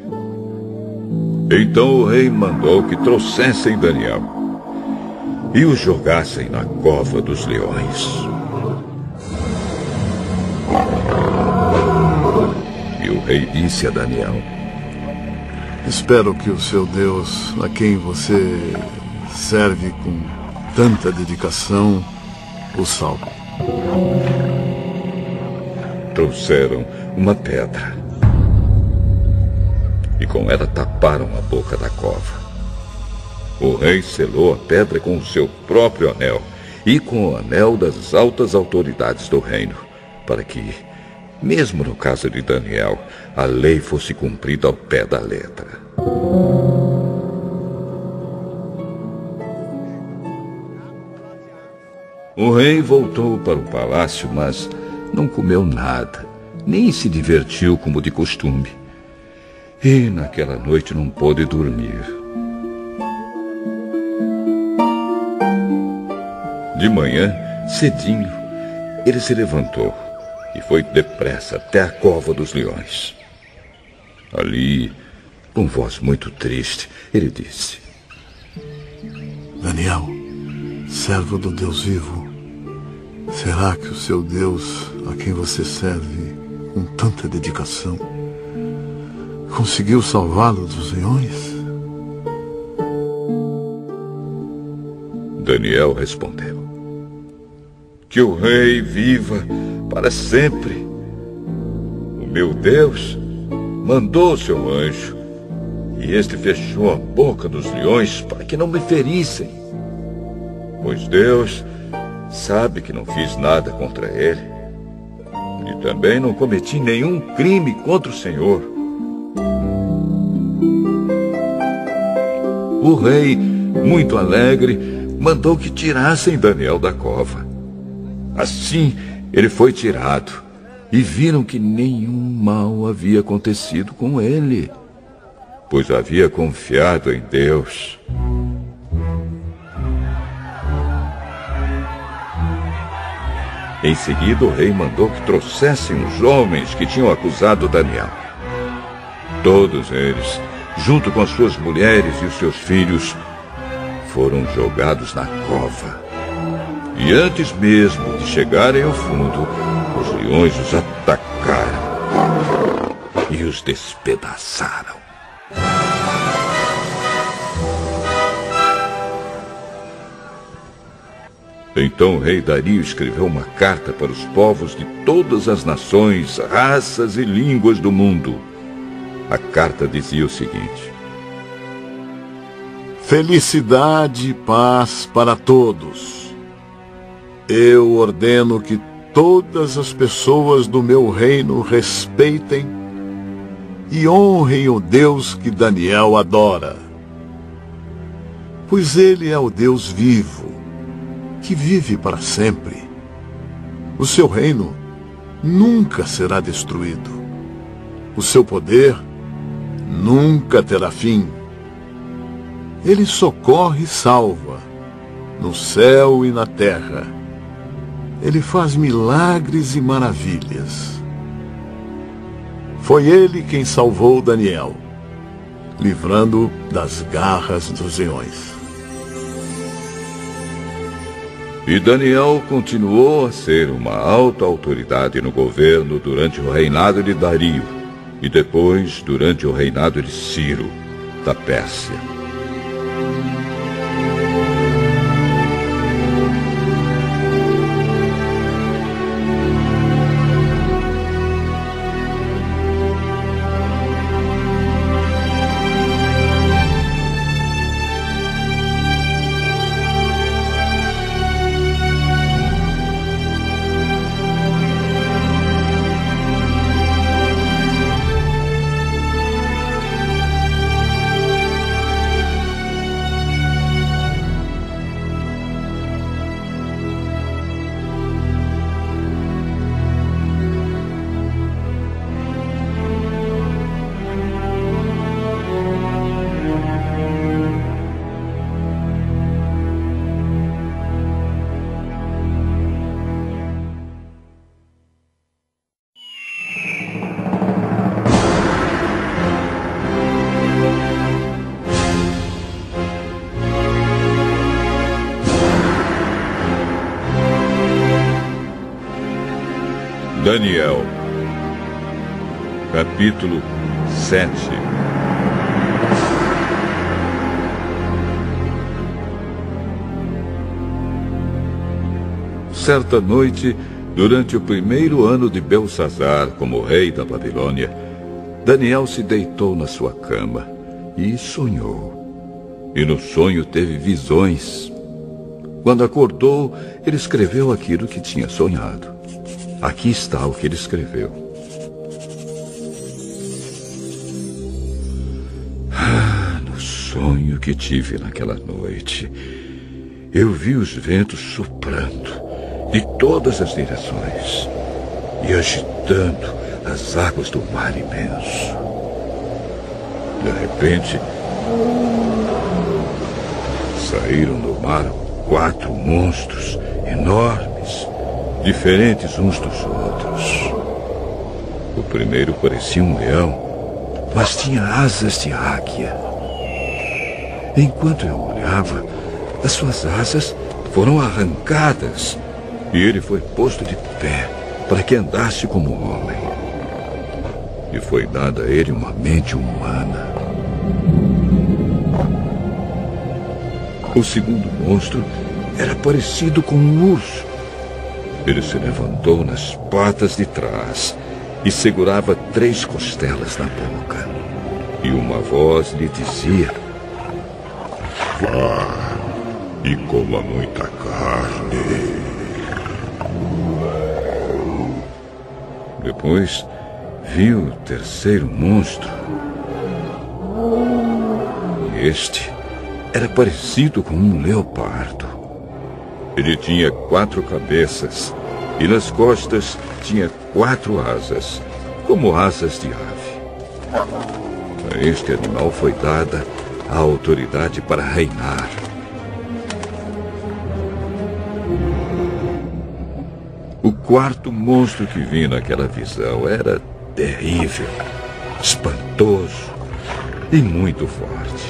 Então o rei mandou que trouxessem Daniel e o jogassem na cova dos leões. E o rei disse a Daniel: espero que o seu Deus, a quem você serve com tanta dedicação, o salve. Trouxeram uma pedra e com ela taparam a boca da cova. O rei selou a pedra com o seu próprio anel e com o anel das altas autoridades do reino, para que, mesmo no caso de Daniel, a lei fosse cumprida ao pé da letra. O rei voltou para o palácio, mas não comeu nada, nem se divertiu como de costume. E naquela noite não pôde dormir. De manhã, cedinho, ele se levantou e foi depressa até a cova dos leões. Ali, com voz muito triste, ele disse: Daniel, servo do Deus vivo, será que o seu Deus, a quem você serve com tanta dedicação, conseguiu salvá-lo dos leões? Daniel respondeu: que o rei viva para sempre. O meu Deus mandou seu anjo, e este fechou a boca dos leões para que não me ferissem. Pois Deus sabe que não fiz nada contra ele, e também não cometi nenhum crime contra o Senhor. O rei, muito alegre, mandou que tirassem Daniel da cova. Assim, ele foi tirado, e viram que nenhum mal havia acontecido com ele, pois havia confiado em Deus. Em seguida, o rei mandou que trouxessem os homens que tinham acusado Daniel. Todos eles, junto com as suas mulheres e os seus filhos, foram jogados na cova. E antes mesmo de chegarem ao fundo, os leões os atacaram e os despedaçaram. Então o rei Dario escreveu uma carta para os povos de todas as nações, raças e línguas do mundo. A carta dizia o seguinte: felicidade e paz para todos. Eu ordeno que todas as pessoas do meu reino respeitem e honrem o Deus que Daniel adora. Pois ele é o Deus vivo, que vive para sempre. O seu reino nunca será destruído. O seu poder nunca terá fim. Ele socorre e salva, no céu e na terra. Ele faz milagres e maravilhas. Foi ele quem salvou Daniel, livrando das garras dos leões. E Daniel continuou a ser uma alta autoridade no governo durante o reinado de Dario e depois durante o reinado de Ciro, da Pérsia. Daniel, capítulo 7. Certa noite, durante o primeiro ano de Belsazar como rei da Babilônia, Daniel se deitou na sua cama e sonhou. E no sonho teve visões. Quando acordou, ele escreveu aquilo que tinha sonhado. Aqui está o que ele escreveu. No sonho que tive naquela noite, eu vi os ventos soprando de todas as direções e agitando as águas do mar imenso. De repente, saíram do mar 4 monstros enormes, diferentes uns dos outros. O primeiro parecia um leão, mas tinha asas de águia. Enquanto eu olhava, as suas asas foram arrancadas e ele foi posto de pé para que andasse como homem. E foi dada a ele uma mente humana. O segundo monstro era parecido com um urso. Ele se levantou nas patas de trás e segurava 3 costelas na boca. E uma voz lhe dizia: vá e coma muita carne. Depois viu o terceiro monstro. E este era parecido com um leopardo. Ele tinha 4 cabeças e nas costas tinha 4 asas, como asas de ave. A este animal foi dada a autoridade para reinar. O quarto monstro que vi naquela visão era terrível, espantoso e muito forte.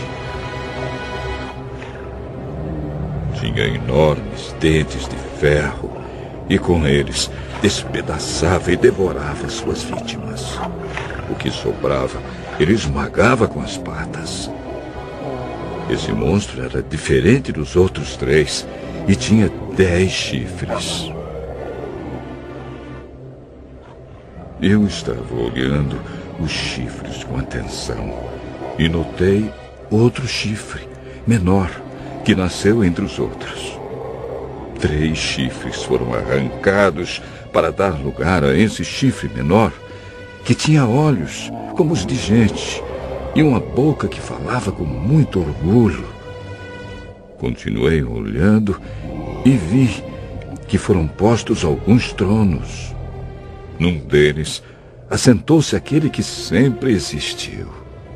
Tinha enormes dentes de ferro e com eles despedaçava e devorava suas vítimas. O que sobrava, ele esmagava com as patas. Esse monstro era diferente dos outros 3 e tinha 10 chifres. Eu estava olhando os chifres com atenção e notei outro chifre, menor, que nasceu entre os outros. 3 chifres foram arrancados para dar lugar a esse chifre menor, que tinha olhos como os de gente e uma boca que falava com muito orgulho. Continuei olhando e vi que foram postos alguns tronos. Num deles, assentou-se aquele que sempre existiu.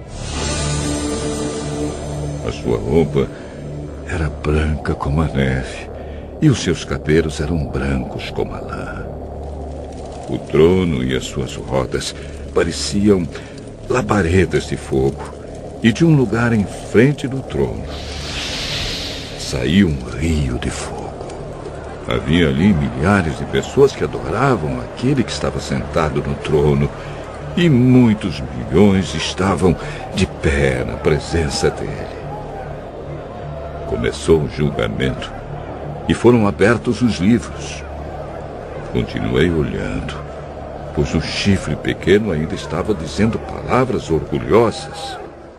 A sua roupa era branca como a neve, e os seus cabelos eram brancos como a lã. O trono e as suas rodas pareciam labaredas de fogo, e de um lugar em frente do trono saía um rio de fogo. Havia ali milhares de pessoas que adoravam aquele que estava sentado no trono, e muitos milhões estavam de pé na presença dele. Começou o julgamento e foram abertos os livros. Continuei olhando, pois o chifre pequeno ainda estava dizendo palavras orgulhosas.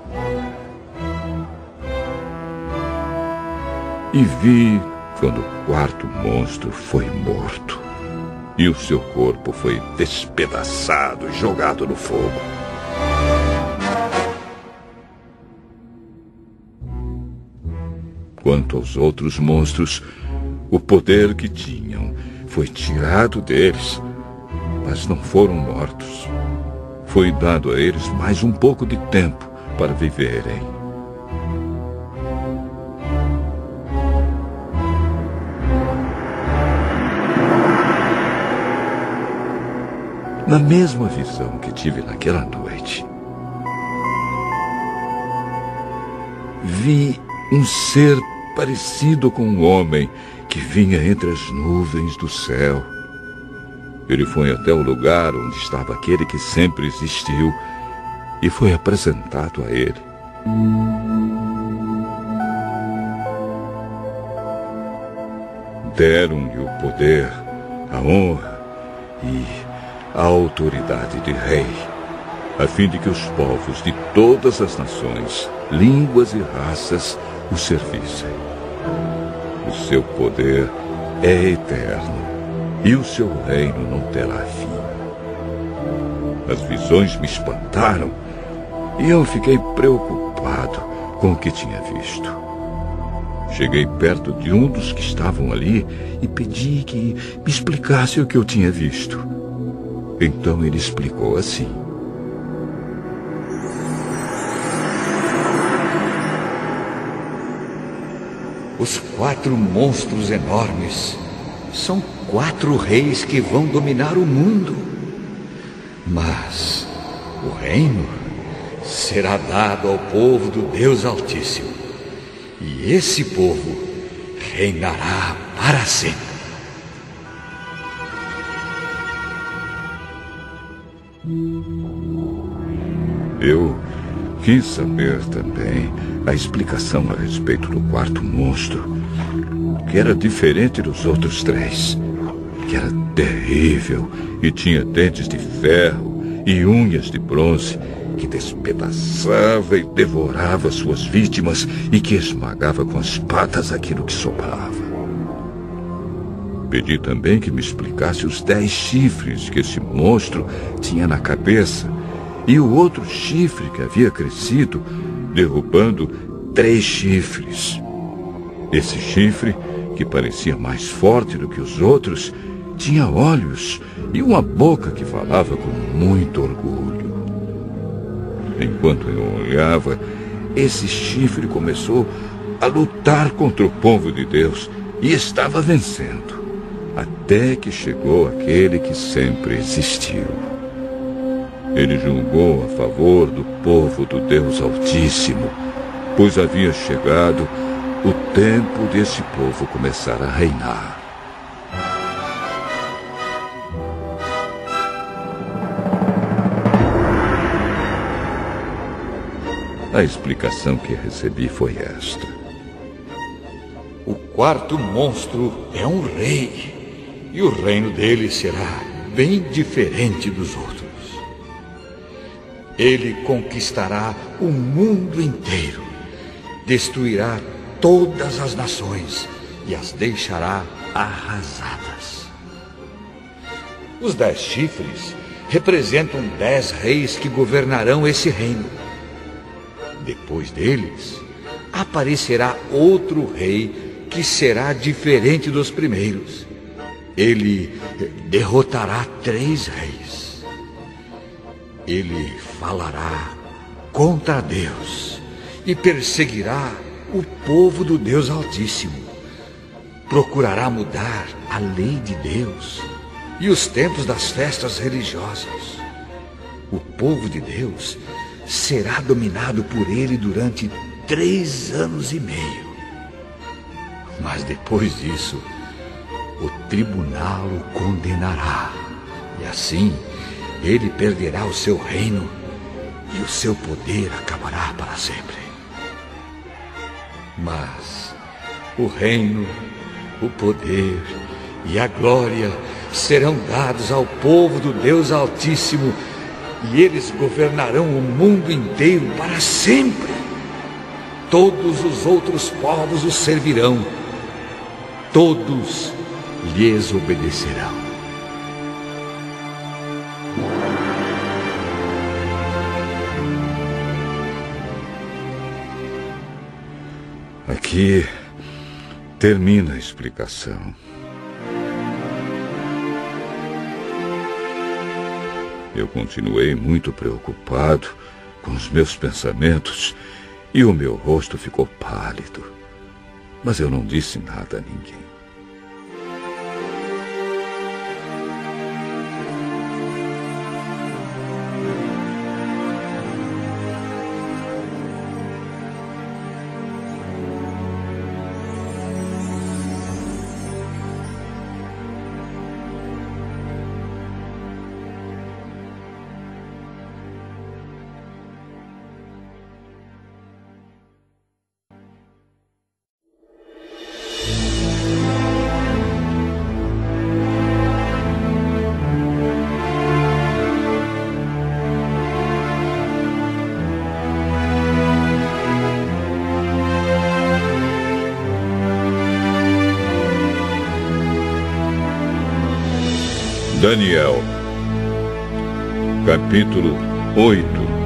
E vi quando o 4º monstro foi morto e o seu corpo foi despedaçado e jogado no fogo. Quanto aos outros monstros, o poder que tinham foi tirado deles, mas não foram mortos. Foi dado a eles mais um pouco de tempo para viverem. Na mesma visão que tive naquela noite, vi um ser parecido com um homem que vinha entre as nuvens do céu. Ele foi até o lugar onde estava aquele que sempre existiu e foi apresentado a ele. Deram-lhe o poder, a honra e a autoridade de rei, a fim de que os povos de todas as nações, línguas e raças o servissem. O seu poder é eterno e o seu reino não terá fim. As visões me espantaram e eu fiquei preocupado com o que tinha visto. Cheguei perto de um dos que estavam ali e pedi que me explicasse o que eu tinha visto. Então ele explicou assim: os 4 monstros enormes são 4 reis que vão dominar o mundo. Mas o reino será dado ao povo do Deus Altíssimo. E esse povo reinará para sempre. Eu quis saber também a explicação a respeito do 4º monstro, que era diferente dos outros 3, que era terrível e tinha dentes de ferro e unhas de bronze, que despedaçava e devorava suas vítimas e que esmagava com as patas aquilo que sobrava. Pedi também que me explicasse os 10 chifres que esse monstro tinha na cabeça e o outro chifre que havia crescido, derrubando 3 chifres. Esse chifre, que parecia mais forte do que os outros, tinha olhos e uma boca que falava com muito orgulho. Enquanto eu olhava, esse chifre começou a lutar contra o povo de Deus e estava vencendo, até que chegou aquele que sempre existiu. Ele julgou a favor do povo do Deus Altíssimo, pois havia chegado o tempo desse povo começar a reinar. A explicação que recebi foi esta: o 4º monstro é um rei, e o reino dele será bem diferente dos outros. Ele conquistará o mundo inteiro, destruirá todas as nações e as deixará arrasadas. Os 10 chifres representam 10 reis que governarão esse reino. Depois deles, aparecerá outro rei que será diferente dos primeiros. Ele derrotará 3 reis. Ele falará contra Deus e perseguirá o povo do Deus Altíssimo. Procurará mudar a lei de Deus e os tempos das festas religiosas. O povo de Deus será dominado por ele durante 3 anos e meio. Mas depois disso, o tribunal o condenará. E assim, ele perderá o seu reino e o seu poder acabará para sempre. Mas o reino, o poder e a glória serão dados ao povo do Deus Altíssimo, e eles governarão o mundo inteiro para sempre. Todos os outros povos os servirão. Todos lhes obedecerão. Aqui termina a explicação. Eu continuei muito preocupado com os meus pensamentos e o meu rosto ficou pálido. Mas eu não disse nada a ninguém. Daniel, capítulo 8.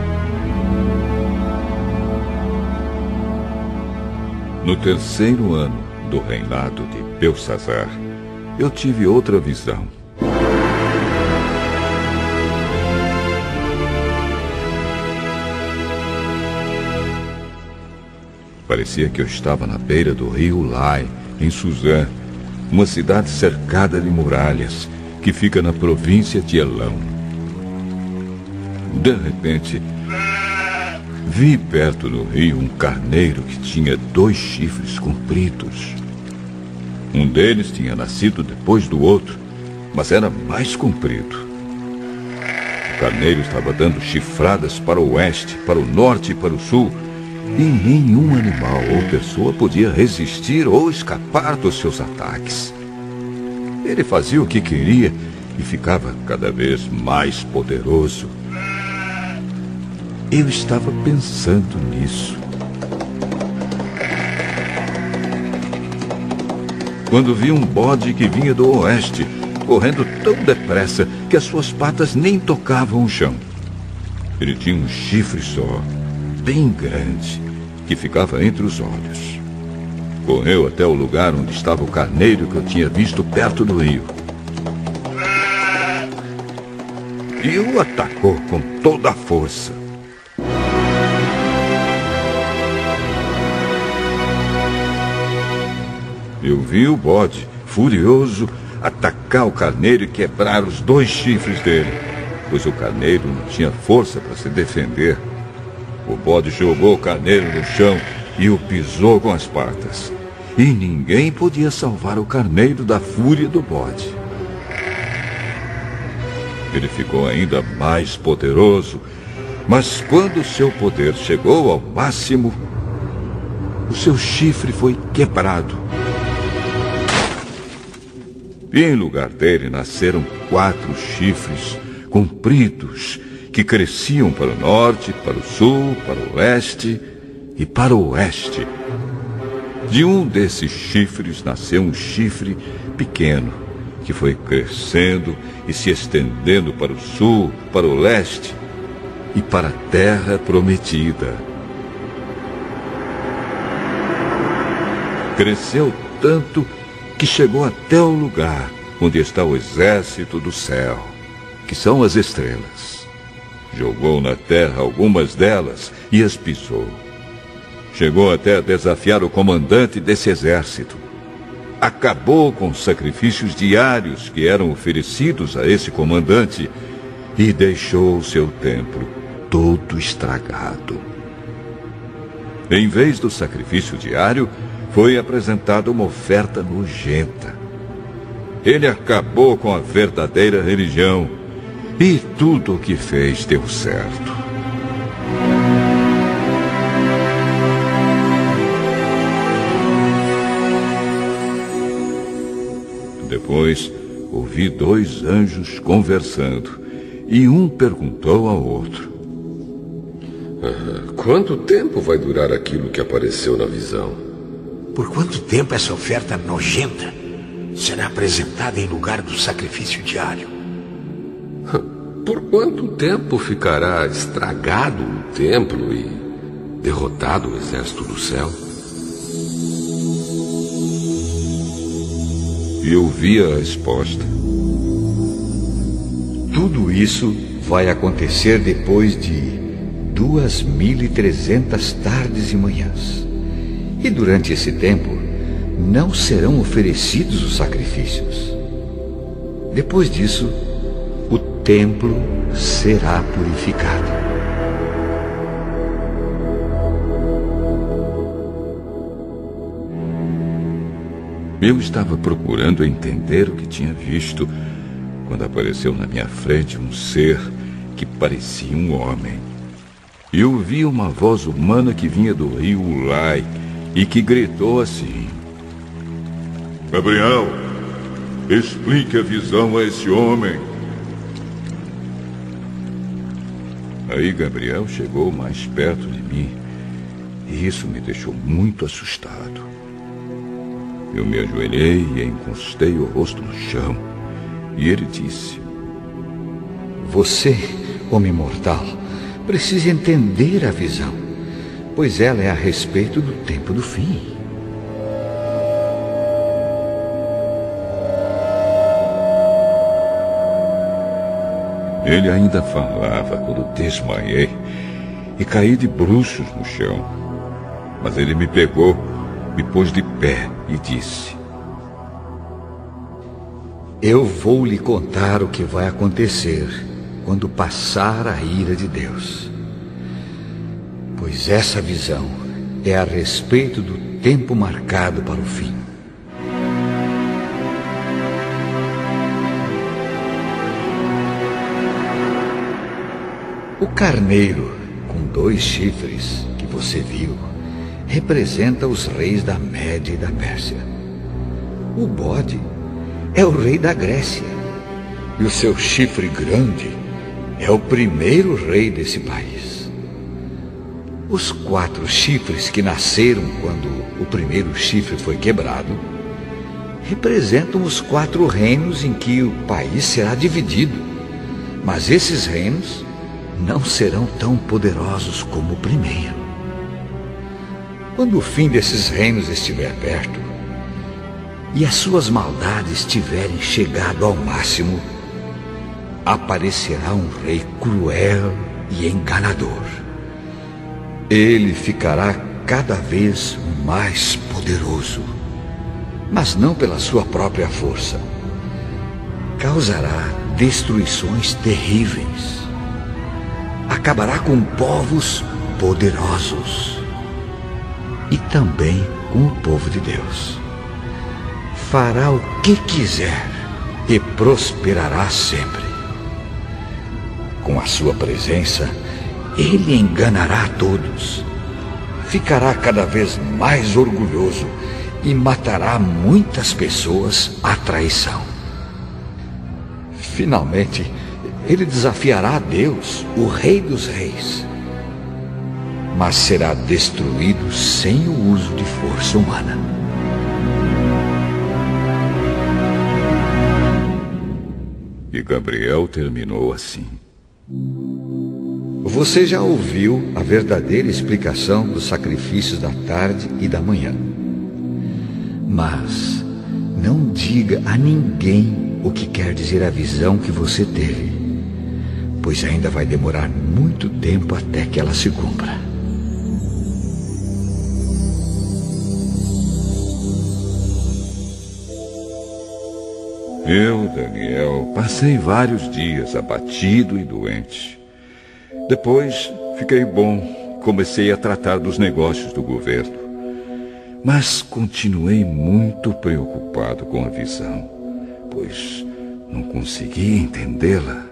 No terceiro ano do reinado de Belsazar, eu tive outra visão. Parecia que eu estava na beira do rio Lai, em Suzã, uma cidade cercada de muralhas, que fica na província de Elão. De repente, vi perto do rio um carneiro que tinha 2 chifres compridos. Um deles tinha nascido depois do outro, mas era mais comprido. O carneiro estava dando chifradas para o oeste, para o norte e para o sul, e nenhum animal ou pessoa podia resistir ou escapar dos seus ataques. Ele fazia o que queria e ficava cada vez mais poderoso. Eu estava pensando nisso, quando vi um bode que vinha do oeste, correndo tão depressa que as suas patas nem tocavam o chão. Ele tinha um chifre só, bem grande, que ficava entre os olhos. Correu até o lugar onde estava o carneiro que eu tinha visto perto do rio. E o atacou com toda a força. Eu vi o bode, furioso, atacar o carneiro e quebrar os 2 chifres dele, pois o carneiro não tinha força para se defender. O bode jogou o carneiro no chão e o pisou com as patas. E ninguém podia salvar o carneiro da fúria do bode. Ele ficou ainda mais poderoso, mas quando seu poder chegou ao máximo, o seu chifre foi quebrado. E em lugar dele nasceram 4 chifres compridos que cresciam para o norte, para o sul, para o leste e para o oeste. De um desses chifres nasceu um chifre pequeno, que foi crescendo e se estendendo para o sul, para o leste e para a terra prometida. Cresceu tanto que chegou até o lugar onde está o exército do céu, que são as estrelas. Jogou na terra algumas delas e as pisou. Chegou até a desafiar o comandante desse exército. Acabou com os sacrifícios diários que eram oferecidos a esse comandante e deixou o seu templo todo estragado. Em vez do sacrifício diário, foi apresentada uma oferta nojenta. Ele acabou com a verdadeira religião e tudo o que fez deu certo. Depois, ouvi 2 anjos conversando, e um perguntou ao outro: quanto tempo vai durar aquilo que apareceu na visão? Por quanto tempo essa oferta nojenta será apresentada em lugar do sacrifício diário? Por quanto tempo ficará estragado o templo e derrotado o exército do céu? E eu vi a resposta: tudo isso vai acontecer depois de 2.300 tardes e manhãs. E durante esse tempo não serão oferecidos os sacrifícios. Depois disso, o templo será purificado. Eu estava procurando entender o que tinha visto quando apareceu na minha frente um ser que parecia um homem. Eu vi uma voz humana que vinha do rio Ulai e que gritou assim: Gabriel, explique a visão a esse homem. Aí Gabriel chegou mais perto de mim e isso me deixou muito assustado. Eu me ajoelhei e encostei o rosto no chão e ele disse: Você, homem mortal, precisa entender a visão, pois ela é a respeito do tempo do fim. Ele ainda falava quando desmaiei e caí de bruços no chão. Mas ele me pegou, me pôs de pé e disse: Eu vou lhe contar o que vai acontecer quando passar a ira de Deus. Pois essa visão é a respeito do tempo marcado para o fim. O carneiro com 2 chifres que você viu representa os reis da Média e da Pérsia. O bode é o rei da Grécia, e o seu chifre grande é o primeiro rei desse país. Os 4 chifres que nasceram quando o primeiro chifre foi quebrado representam os 4 reinos em que o país será dividido, mas esses reinos não serão tão poderosos como o primeiro. Quando o fim desses reinos estiver perto e as suas maldades tiverem chegado ao máximo, aparecerá um rei cruel e enganador. Ele ficará cada vez mais poderoso, mas não pela sua própria força. Causará destruições terríveis. Acabará com povos poderosos e também com o povo de Deus. Fará o que quiser e prosperará sempre. Com a sua presença, ele enganará a todos. Ficará cada vez mais orgulhoso e matará muitas pessoas à traição. Finalmente, ele desafiará a Deus, o Rei dos Reis, mas será destruído sem o uso de força humana. E Gabriel terminou assim: Você já ouviu a verdadeira explicação dos sacrifícios da tarde e da manhã. Mas não diga a ninguém o que quer dizer a visão que você teve, pois ainda vai demorar muito tempo até que ela se cumpra. Eu, Daniel, passei vários dias abatido e doente. Depois fiquei bom, comecei a tratar dos negócios do governo. Mas continuei muito preocupado com a visão, pois não conseguia entendê-la.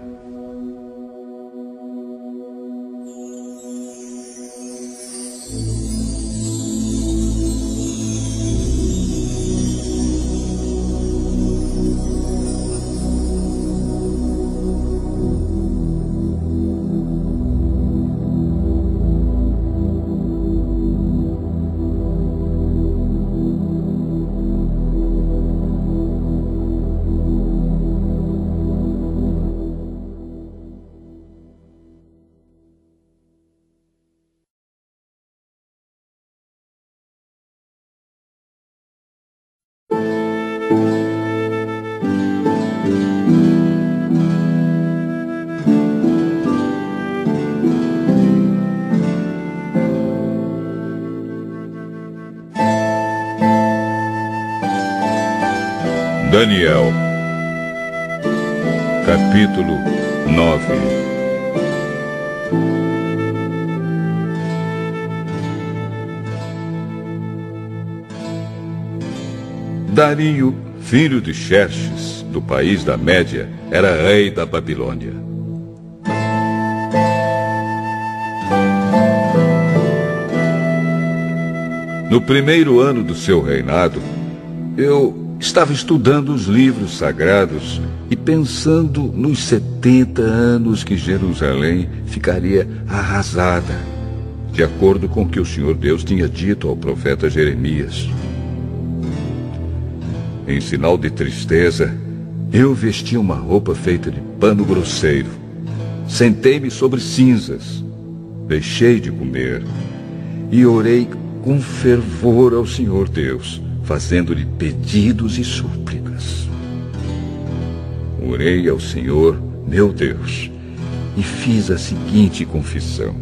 Daniel, capítulo 9. Dario, filho de Xerxes, do país da Média, era rei da Babilônia. No primeiro ano do seu reinado, eu estava estudando os livros sagrados e pensando nos 70 anos que Jerusalém ficaria arrasada, de acordo com o que o Senhor Deus tinha dito ao profeta Jeremias. Em sinal de tristeza, eu vestia uma roupa feita de pano grosseiro sentei-me sobre cinzas, deixei de comer e orei com fervor ao Senhor Deus, fazendo-lhe pedidos e súplicas. Orei ao Senhor, meu Deus, e fiz a seguinte confissão: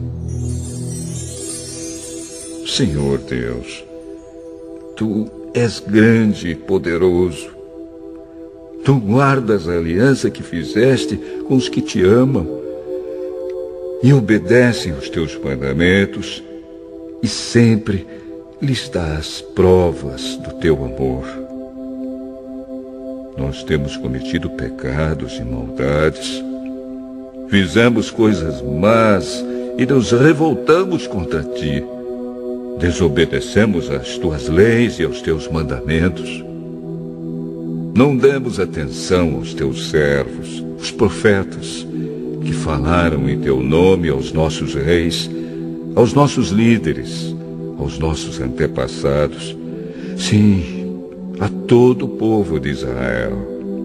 Senhor Deus, Tu és grande e poderoso. Tu guardas a aliança que fizeste com os que te amam e obedecem os teus mandamentos, e sempre lhes dás provas do teu amor. Nós temos cometido pecados e maldades, fizemos coisas más e nos revoltamos contra ti. Desobedecemos às tuas leis e aos teus mandamentos. Não demos atenção aos teus servos, os profetas, que falaram em teu nome aos nossos reis, aos nossos líderes, aos nossos antepassados, sim, a todo o povo de Israel.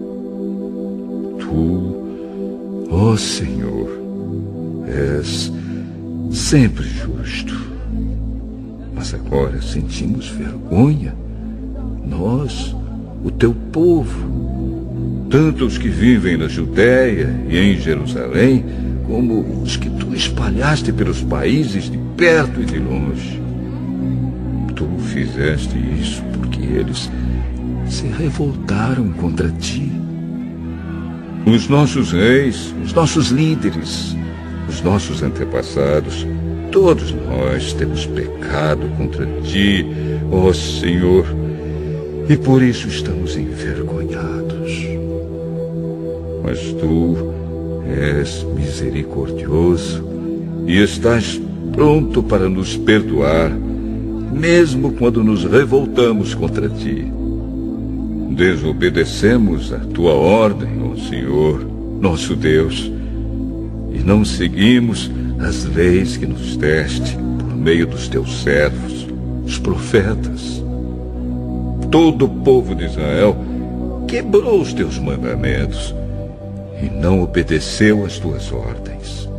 Tu, ó Senhor, és sempre justo. Mas agora sentimos vergonha, nós, o teu povo, tanto os que vivem na Judéia e em Jerusalém, como os que tu espalhaste pelos países de perto e de longe. Tu fizeste isso porque eles se revoltaram contra ti. Os nossos reis, os nossos líderes, os nossos antepassados, todos nós temos pecado contra ti, ó Senhor, e por isso estamos envergonhados. Mas tu és misericordioso e estás pronto para nos perdoar, mesmo quando nos revoltamos contra ti. Desobedecemos a tua ordem, ó Senhor, nosso Deus, e não seguimos as leis que nos deste por meio dos teus servos, os profetas. Todo o povo de Israel quebrou os teus mandamentos e não obedeceu às tuas ordens.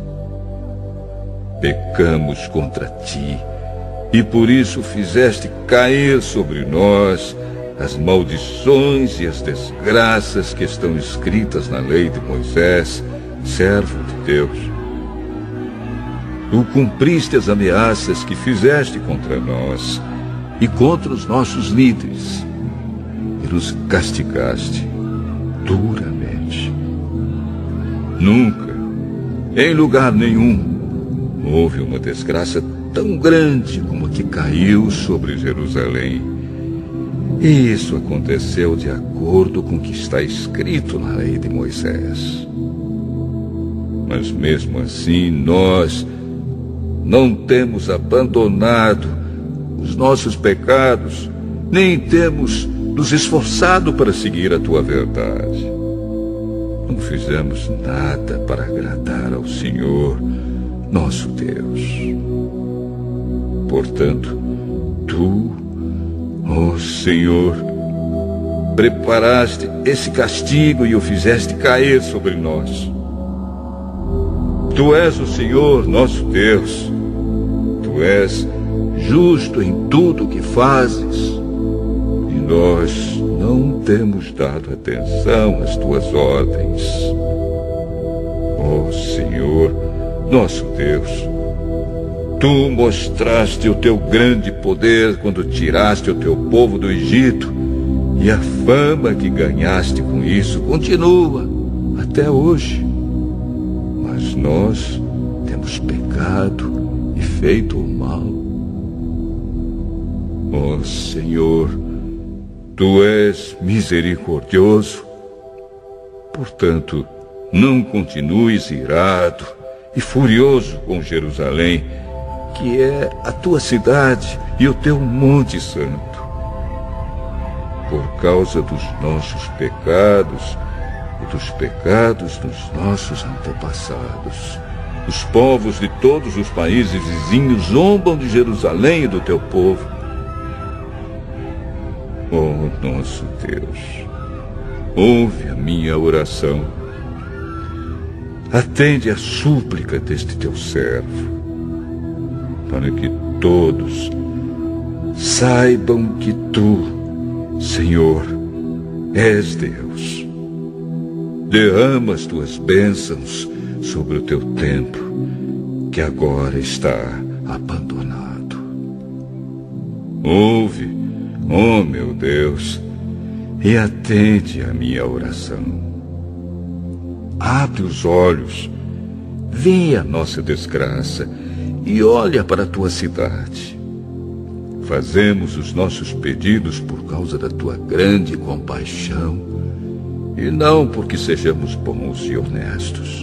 Pecamos contra ti e por isso fizeste cair sobre nós as maldições e as desgraças que estão escritas na lei de Moisés, servo de Deus. Tu cumpriste as ameaças que fizeste contra nós e contra os nossos líderes, e nos castigaste duramente. Nunca, em lugar nenhum, houve uma desgraça tão grande como a que caiu sobre Jerusalém. E isso aconteceu de acordo com o que está escrito na lei de Moisés. Mas mesmo assim, nós não temos abandonado os nossos pecados, nem temos nos esforçado para seguir a tua verdade. Não fizemos nada para agradar ao Senhor, nosso Deus. Portanto, tu, ó Senhor, preparaste esse castigo e o fizeste cair sobre nós. Tu és o Senhor, nosso Deus. Tu és justo em tudo o que fazes. E nós não temos dado atenção às tuas ordens. Ó Senhor, nosso Deus, tu mostraste o teu grande poder quando tiraste o teu povo do Egito, e a fama que ganhaste com isso continua até hoje. Mas nós temos pecado e feito o mal. Ó Senhor, tu és misericordioso. Portanto, não continues irado e furioso com Jerusalém, que é a tua cidade e o teu monte santo. Por causa dos nossos pecados e dos pecados dos nossos antepassados, os povos de todos os países vizinhos zombam de Jerusalém e do teu povo. Ó nosso Deus, ouve a minha oração. atende à súplica deste teu servo, para que todos saibam que tu, Senhor, és Deus. Derrama as tuas bênçãos sobre o teu templo, que agora está abandonado. Ouve, ó meu Deus, e atende à minha oração. Abre os olhos, vê a nossa desgraça e olha para a tua cidade. Fazemos os nossos pedidos por causa da tua grande compaixão e não porque sejamos bons e honestos.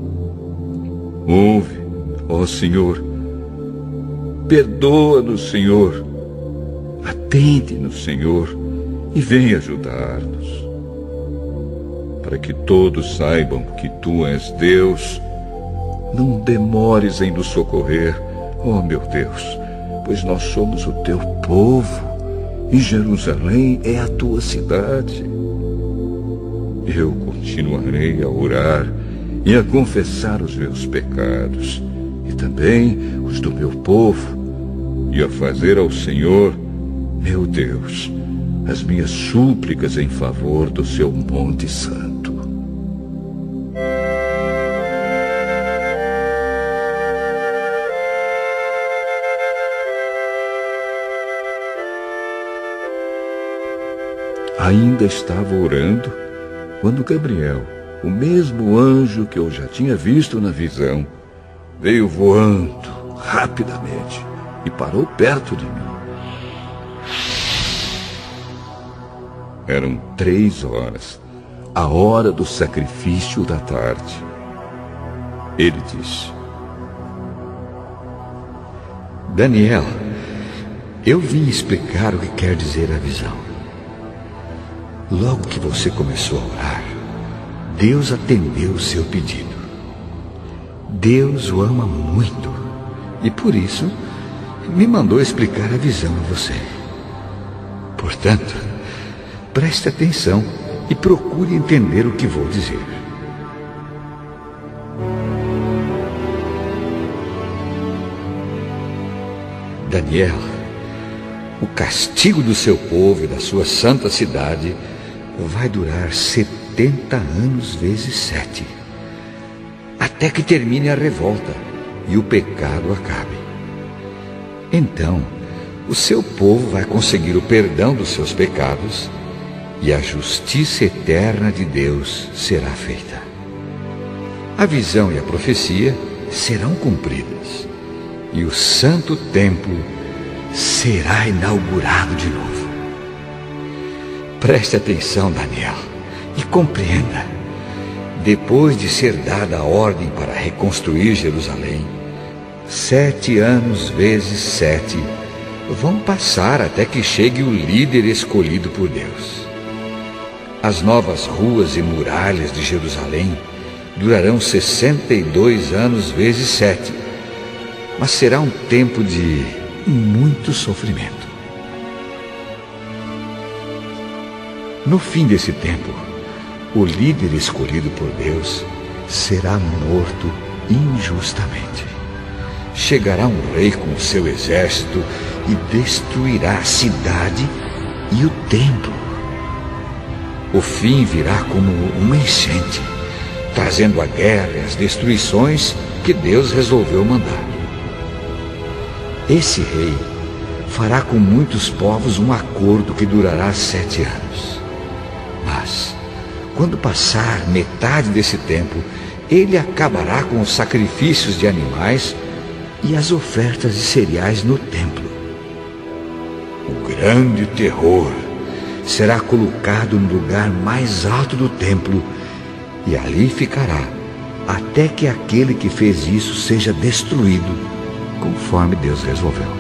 Ouve, ó Senhor, perdoa-nos, Senhor, atende-nos, Senhor, e vem ajudar-nos, para que todos saibam que tu és Deus. Não demores em nos socorrer, ó meu Deus, pois nós somos o teu povo e Jerusalém é a tua cidade. Eu continuarei a orar e a confessar os meus pecados e também os do meu povo e a fazer ao Senhor, meu Deus, as minhas súplicas em favor do seu Monte Santo. Ainda estava orando quando Gabriel, o mesmo anjo que eu já tinha visto na visão, veio voando rapidamente e parou perto de mim. Eram 3 horas, a hora do sacrifício da tarde. Ele disse: Daniel, eu vim explicar o que quer dizer a visão. Logo que você começou a orar, Deus atendeu o seu pedido. Deus o ama muito e por isso me mandou explicar a visão a você. Portanto, preste atenção e procure entender o que vou dizer. Daniel, o castigo do seu povo e da sua santa cidade vai durar 70 anos vezes 7, até que termine a revolta e o pecado acabe. Então, o seu povo vai conseguir o perdão dos seus pecados e a justiça eterna de Deus será feita. A visão e a profecia serão cumpridas e o santo templo será inaugurado de novo. Preste atenção, Daniel, e compreenda. Depois de ser dada a ordem para reconstruir Jerusalém, 7 anos vezes 7 vão passar até que chegue o líder escolhido por Deus. As novas ruas e muralhas de Jerusalém durarão 62 anos vezes 7, mas será um tempo de muito sofrimento. No fim desse tempo, o líder escolhido por Deus será morto injustamente. Chegará um rei com o seu exército e destruirá a cidade e o templo. O fim virá como uma enchente, trazendo a guerra e as destruições que Deus resolveu mandar. Esse rei fará com muitos povos um acordo que durará 7 anos. Mas, quando passar metade desse tempo, ele acabará com os sacrifícios de animais e as ofertas de cereais no templo. O grande terror será colocado no lugar mais alto do templo e ali ficará até que aquele que fez isso seja destruído, conforme Deus resolveu.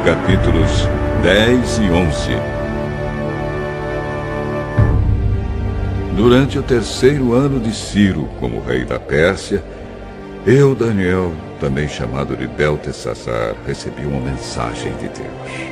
capítulos 10 e 11. Durante o 3º ano de Ciro como rei da Pérsia, eu, Daniel, também chamado de Beltesazar, recebi uma mensagem de Deus.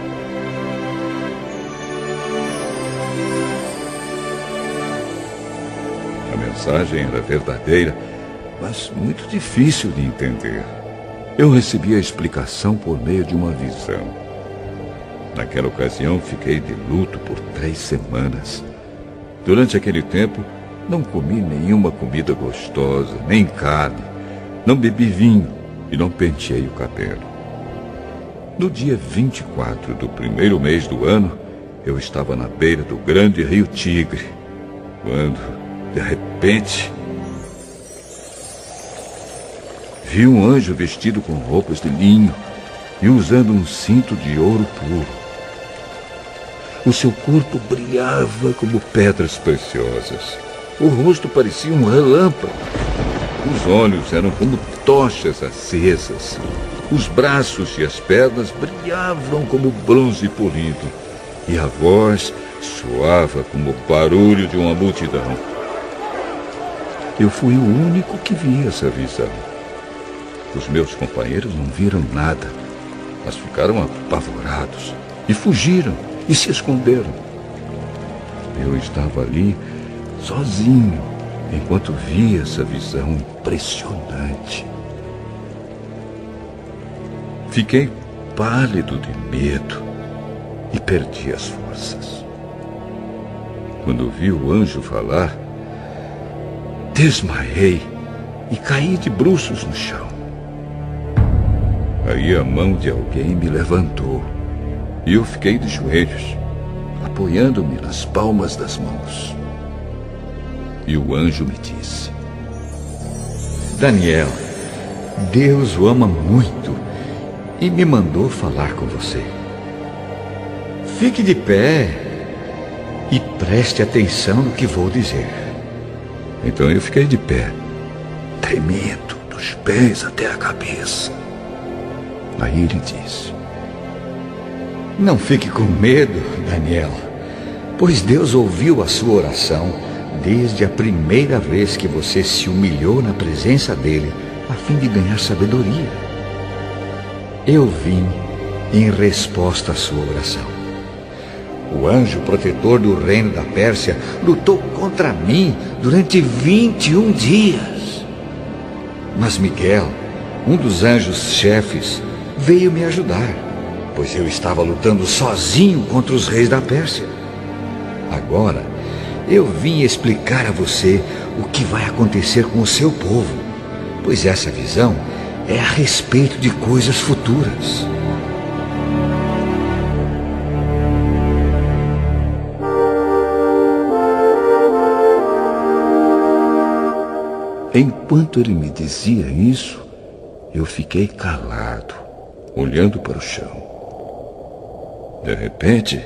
A mensagem era verdadeira, mas muito difícil de entender. Eu recebi a explicação por meio de uma visão. Naquela ocasião, fiquei de luto por 3 semanas. Durante aquele tempo, não comi nenhuma comida gostosa, nem carne, não bebi vinho e não penteei o cabelo. No dia 24 do 1º mês do ano, eu estava na beira do grande rio Tigre, quando, de repente, vi um anjo vestido com roupas de linho e usando um cinto de ouro puro. O seu corpo brilhava como pedras preciosas. O rosto parecia um relâmpago. Os olhos eram como tochas acesas. Os braços e as pernas brilhavam como bronze polido. E a voz soava como o barulho de uma multidão. Eu fui o único que vi essa visão. Os meus companheiros não viram nada, mas ficaram apavorados e fugiram e se esconderam. Eu estava ali, sozinho, enquanto via essa visão impressionante. Fiquei pálido de medo e perdi as forças. Quando vi o anjo falar, desmaiei e caí de bruços no chão. Aí a mão de alguém me levantou e eu fiquei de joelhos, apoiando-me nas palmas das mãos. E o anjo me disse: Daniel, Deus o ama muito e me mandou falar com você. Fique de pé e preste atenção no que vou dizer. Então eu fiquei de pé, tremendo dos pés até a cabeça. Aí ele disse: Não fique com medo, Daniel, pois Deus ouviu a sua oração desde a primeira vez que você se humilhou na presença dele a fim de ganhar sabedoria. Eu vim em resposta à sua oração. O anjo protetor do reino da Pérsia lutou contra mim durante 21 dias. Mas Miguel, um dos anjos chefes, veio me ajudar, pois eu estava lutando sozinho contra os reis da Pérsia. Agora, eu vim explicar a você o que vai acontecer com o seu povo, pois essa visão é a respeito de coisas futuras. Enquanto ele me dizia isso, eu fiquei calado, olhando para o chão. De repente,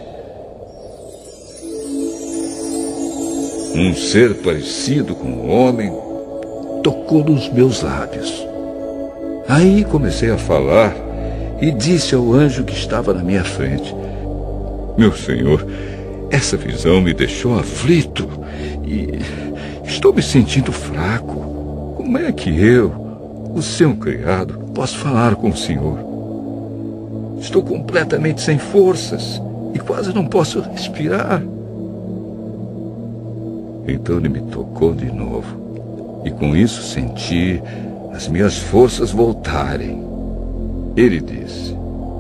um ser parecido com um homem tocou nos meus lábios. Aí comecei a falar e disse ao anjo que estava na minha frente: Meu senhor, essa visão me deixou aflito e estou me sentindo fraco. Como é que eu, o seu criado, posso falar com o senhor? Estou completamente sem forças e quase não posso respirar. Então ele me tocou de novo e com isso senti as minhas forças voltarem. Ele disse: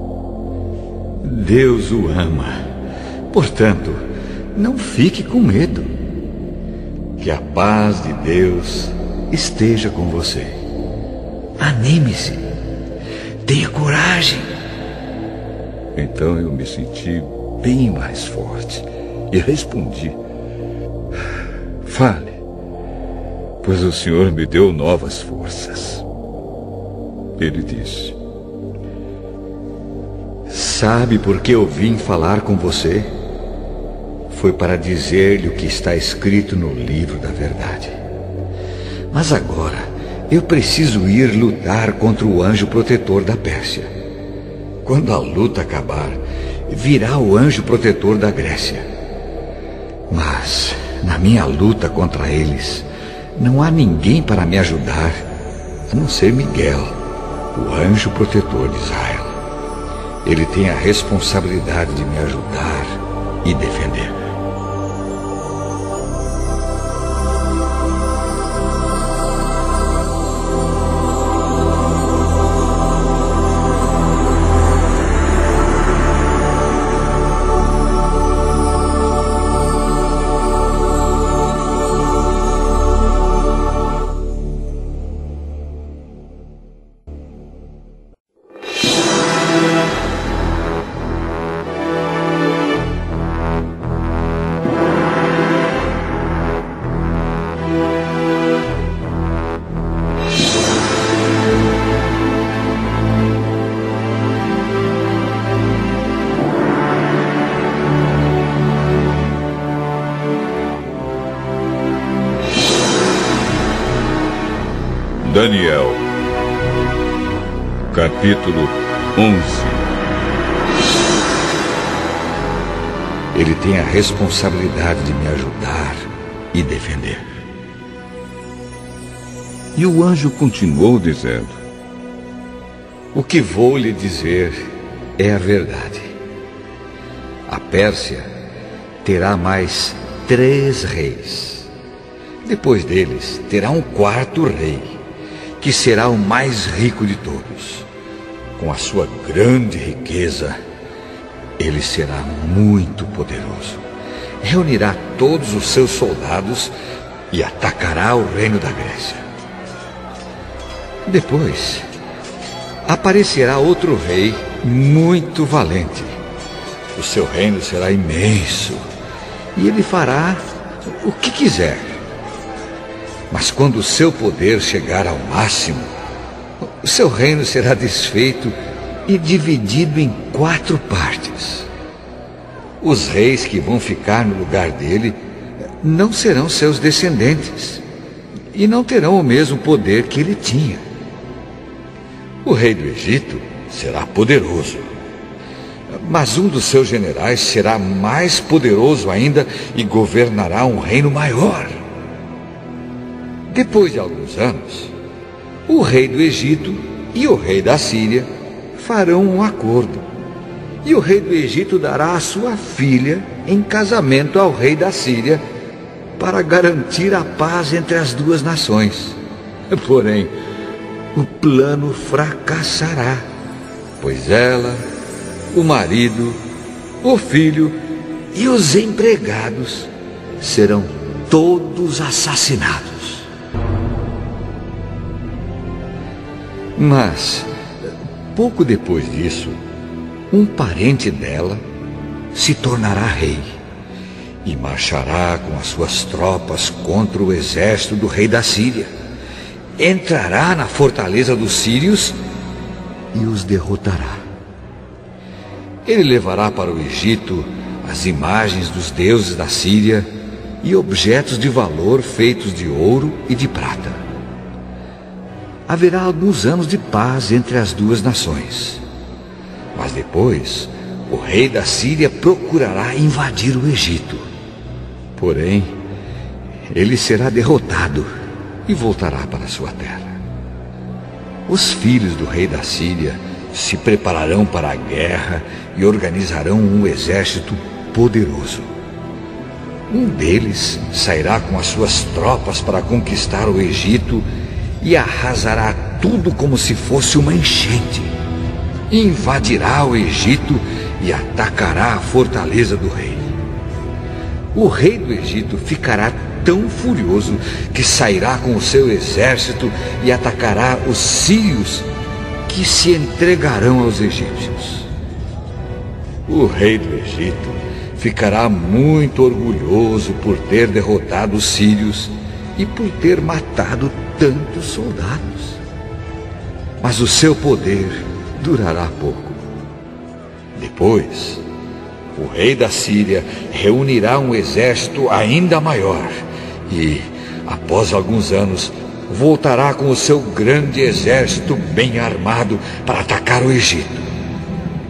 Deus o ama, portanto, não fique com medo. Que a paz de Deus esteja com você. Anime-se, tenha coragem. Então eu me senti bem mais forte e respondi: Fale, pois o Senhor me deu novas forças. Ele disse: Sabe por que eu vim falar com você? Foi para dizer-lhe o que está escrito no livro da verdade. Mas agora eu preciso ir lutar contra o anjo protetor da Pérsia. quando a luta acabar, virá o anjo protetor da Grécia. Mas, na minha luta contra eles, não há ninguém para me ajudar, a não ser Miguel, o anjo protetor de Israel. Ele tem a responsabilidade de me ajudar e defender. Daniel, capítulo 11. Ele tem a responsabilidade de me ajudar e defender. E o anjo continuou dizendo: o que vou lhe dizer é a verdade. A Pérsia terá mais 3 reis. Depois deles, terá um 4º rei, que será o mais rico de todos. Com a sua grande riqueza, ele será muito poderoso. Reunirá todos os seus soldados e atacará o reino da Grécia. Depois, aparecerá outro rei muito valente. O seu reino será imenso e ele fará o que quiser. Mas quando o seu poder chegar ao máximo, o seu reino será desfeito e dividido em 4 partes. Os reis que vão ficar no lugar dele não serão seus descendentes e não terão o mesmo poder que ele tinha. O rei do Egito será poderoso, mas um dos seus generais será mais poderoso ainda e governará um reino maior. Depois de alguns anos, o rei do Egito e o rei da Síria farão um acordo. E o rei do Egito dará a sua filha em casamento ao rei da Síria para garantir a paz entre as 2 nações. Porém, o plano fracassará, pois ela, o marido, o filho e os empregados serão todos assassinados. Mas, pouco depois disso, um parente dela se tornará rei e marchará com as suas tropas contra o exército do rei da Síria. Entrará na fortaleza dos sírios e os derrotará. Ele levará para o Egito as imagens dos deuses da Síria e objetos de valor feitos de ouro e de prata. Haverá alguns anos de paz entre as 2 nações. Mas depois, o rei da Síria procurará invadir o Egito. Porém, ele será derrotado e voltará para sua terra. Os filhos do rei da Síria se prepararão para a guerra e organizarão um exército poderoso. Um deles sairá com as suas tropas para conquistar o Egito e arrasará tudo como se fosse uma enchente. Invadirá o Egito e atacará a fortaleza do rei. O rei do Egito ficará tão furioso que sairá com o seu exército e atacará os sírios, que se entregarão aos egípcios. O rei do Egito ficará muito orgulhoso por ter derrotado os sírios e por ter matado tantos soldados. Mas o seu poder durará pouco. Depois, o rei da Síria reunirá um exército ainda maior e, após alguns anos, voltará com o seu grande exército bem armado para atacar o Egito.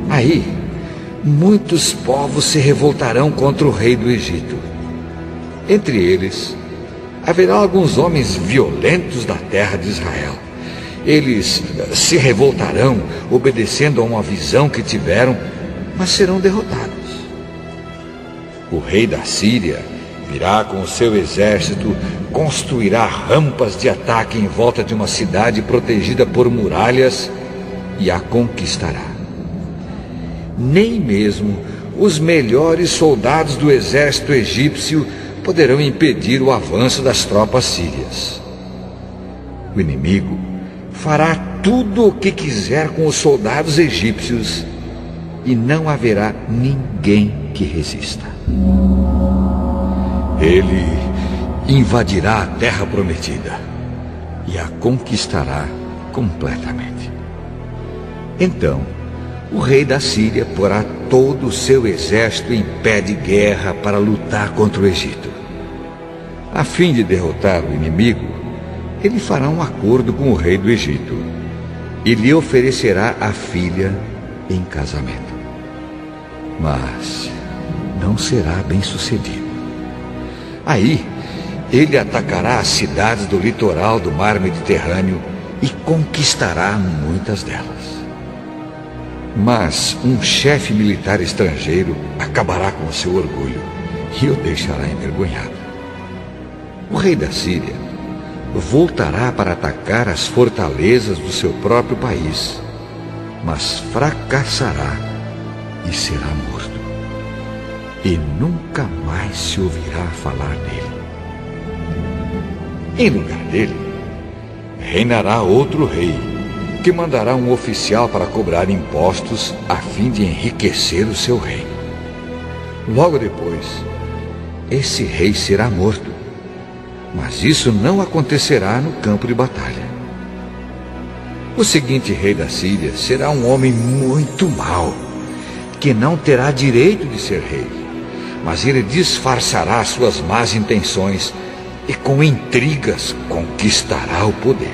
Aí, muitos povos se revoltarão contra o rei do Egito. Entre eles, haverá alguns homens violentos da terra de Israel. Eles se revoltarão, obedecendo a uma visão que tiveram, mas serão derrotados. O rei da Síria virá com o seu exército, construirá rampas de ataque em volta de uma cidade protegida por muralhas e a conquistará. Nem mesmo os melhores soldados do exército egípcio poderão impedir o avanço das tropas sírias. O inimigo fará tudo o que quiser com os soldados egípcios e não haverá ninguém que resista. Ele invadirá a terra prometida e a conquistará completamente. Então, o rei da Síria porá todo o seu exército em pé de guerra para lutar contra o Egito. A fim de derrotar o inimigo, ele fará um acordo com o rei do Egito e lhe oferecerá a filha em casamento. Mas não será bem sucedido. Aí, ele atacará as cidades do litoral do mar Mediterrâneo e conquistará muitas delas. Mas um chefe militar estrangeiro acabará com o seu orgulho e o deixará envergonhado. O rei da Síria voltará para atacar as fortalezas do seu próprio país, mas fracassará e será morto. E nunca mais se ouvirá falar dele. Em lugar dele, reinará outro rei, que mandará um oficial para cobrar impostos a fim de enriquecer o seu reino. Logo depois, esse rei será morto, mas isso não acontecerá no campo de batalha. O seguinte rei da Síria será um homem muito mau, que não terá direito de ser rei, mas ele disfarçará suas más intenções e com intrigas conquistará o poder.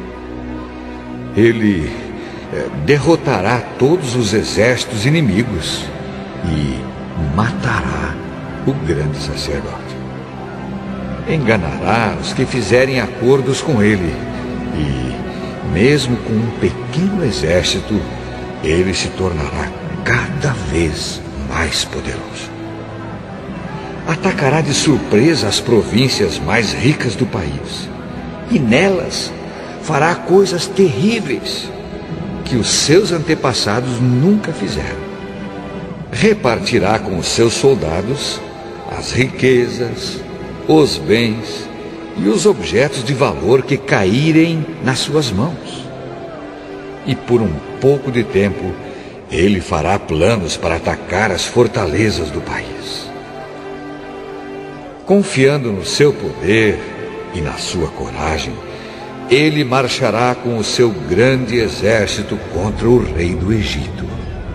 Ele derrotará todos os exércitos inimigos e matará o grande sacerdote. Enganará os que fizerem acordos com ele e, mesmo com um pequeno exército, ele se tornará cada vez mais poderoso. Atacará de surpresa as províncias mais ricas do país e nelas fará coisas terríveis que os seus antepassados nunca fizeram. Repartirá com os seus soldados as riquezas, os bens e os objetos de valor que caírem nas suas mãos. E por um pouco de tempo, ele fará planos para atacar as fortalezas do país. Confiando no seu poder e na sua coragem, ele marchará com o seu grande exército contra o rei do Egito.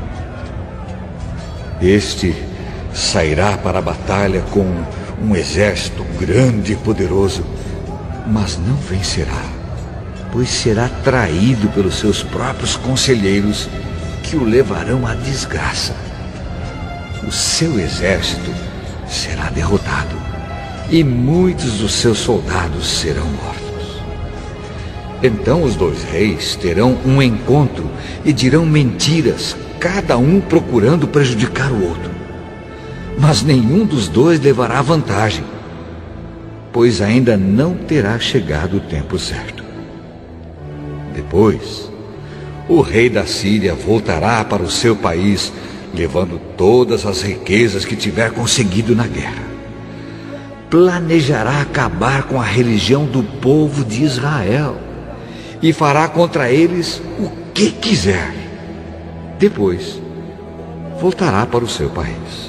Este sairá para a batalha com um exército grande e poderoso, mas não vencerá, pois será traído pelos seus próprios conselheiros, que o levarão à desgraça. O seu exército será derrotado e muitos dos seus soldados serão mortos. Então os dois reis terão um encontro e dirão mentiras, cada um procurando prejudicar o outro. Mas nenhum dos dois levará vantagem, pois ainda não terá chegado o tempo certo. Depois, o rei da Síria voltará para o seu país, levando todas as riquezas que tiver conseguido na guerra. Planejará acabar com a religião do povo de Israel e fará contra eles o que quiser. Depois, voltará para o seu país.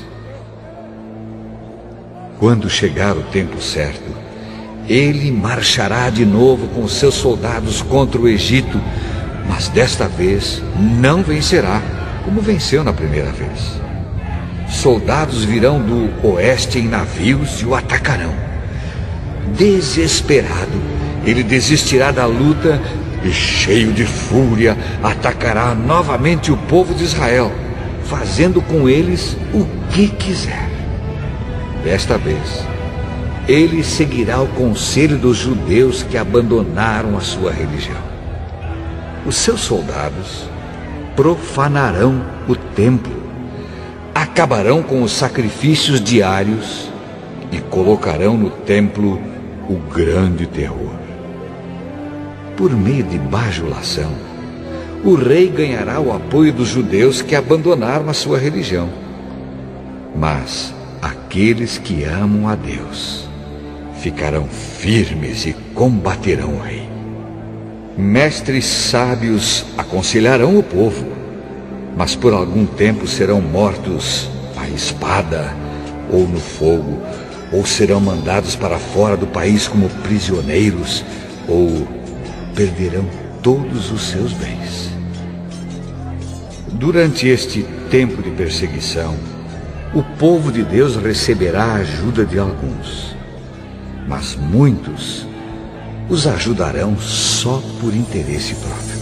Quando chegar o tempo certo, ele marchará de novo com seus soldados contra o Egito, mas desta vez não vencerá, como venceu na primeira vez. Soldados virão do oeste em navios e o atacarão. Desesperado, ele desistirá da luta e, cheio de fúria, atacará novamente o povo de Israel, fazendo com eles o que quiser. Desta vez, ele seguirá o conselho dos judeus que abandonaram a sua religião. Os seus soldados profanarão o templo, acabarão com os sacrifícios diários e colocarão no templo o grande terror. Por meio de bajulação, o rei ganhará o apoio dos judeus que abandonaram a sua religião. Mas aqueles que amam a Deus ficarão firmes e combaterão o rei. Mestres sábios aconselharão o povo, mas por algum tempo serão mortos à espada ou no fogo, ou serão mandados para fora do país como prisioneiros, ou perderão todos os seus bens. Durante este tempo de perseguição, o povo de Deus receberá a ajuda de alguns, mas muitos os ajudarão só por interesse próprio.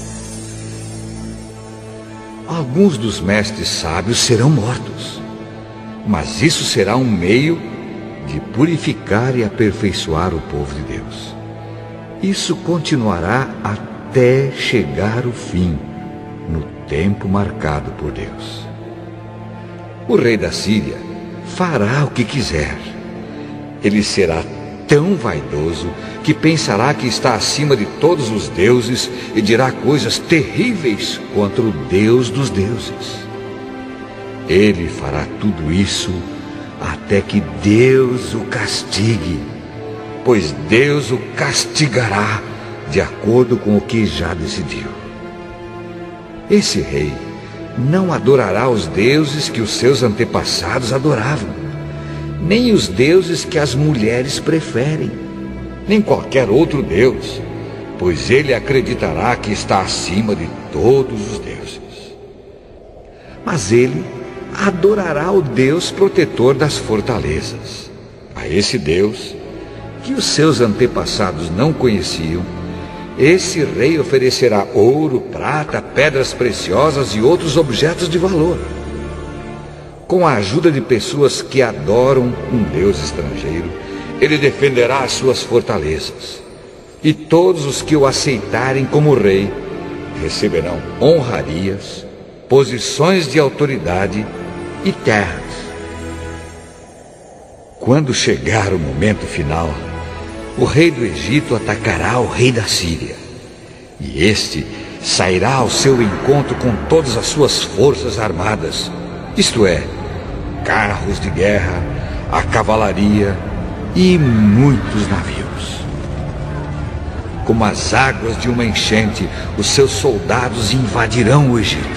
Alguns dos mestres sábios serão mortos, mas isso será um meio de purificar e aperfeiçoar o povo de Deus. Isso continuará até chegar o fim, no tempo marcado por Deus. O rei da Síria fará o que quiser. Ele será tão vaidoso que pensará que está acima de todos os deuses e dirá coisas terríveis contra o Deus dos deuses. Ele fará tudo isso até que Deus o castigue, pois Deus o castigará de acordo com o que já decidiu. Esse rei não adorará os deuses que os seus antepassados adoravam, nem os deuses que as mulheres preferem, nem qualquer outro deus, pois ele acreditará que está acima de todos os deuses. Mas ele adorará o Deus protetor das fortalezas. A esse Deus, que os seus antepassados não conheciam, esse rei oferecerá ouro, prata, pedras preciosas e outros objetos de valor. Com a ajuda de pessoas que adoram um Deus estrangeiro, ele defenderá as suas fortalezas. E todos os que o aceitarem como rei receberão honrarias, posições de autoridade e terras. Quando chegar o momento final, o rei do Egito atacará o rei da Síria, e este sairá ao seu encontro com todas as suas forças armadas, isto é, carros de guerra, a cavalaria e muitos navios. Como as águas de uma enchente, os seus soldados invadirão o Egito.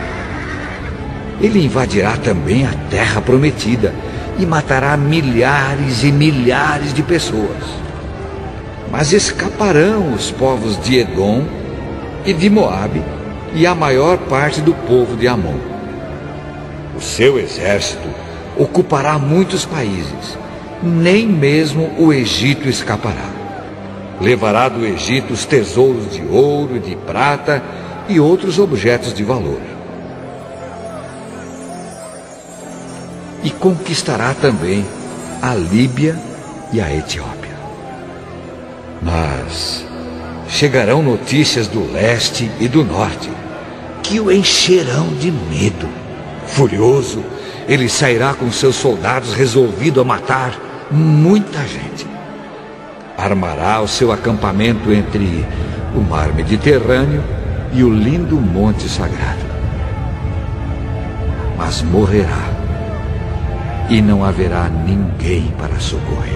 Ele invadirá também a terra prometida e matará milhares e milhares de pessoas. Mas escaparão os povos de Edom e de Moabe e a maior parte do povo de Amon. O seu exército ocupará muitos países, nem mesmo o Egito escapará. Levará do Egito os tesouros de ouro e de prata e outros objetos de valor. E conquistará também a Líbia e a Etiópia. Mas chegarão notícias do leste e do norte, que o encherão de medo. Furioso, ele sairá com seus soldados resolvido a matar muita gente. Armará o seu acampamento entre o mar Mediterrâneo e o lindo Monte Sagrado. Mas morrerá, e não haverá ninguém para socorrer.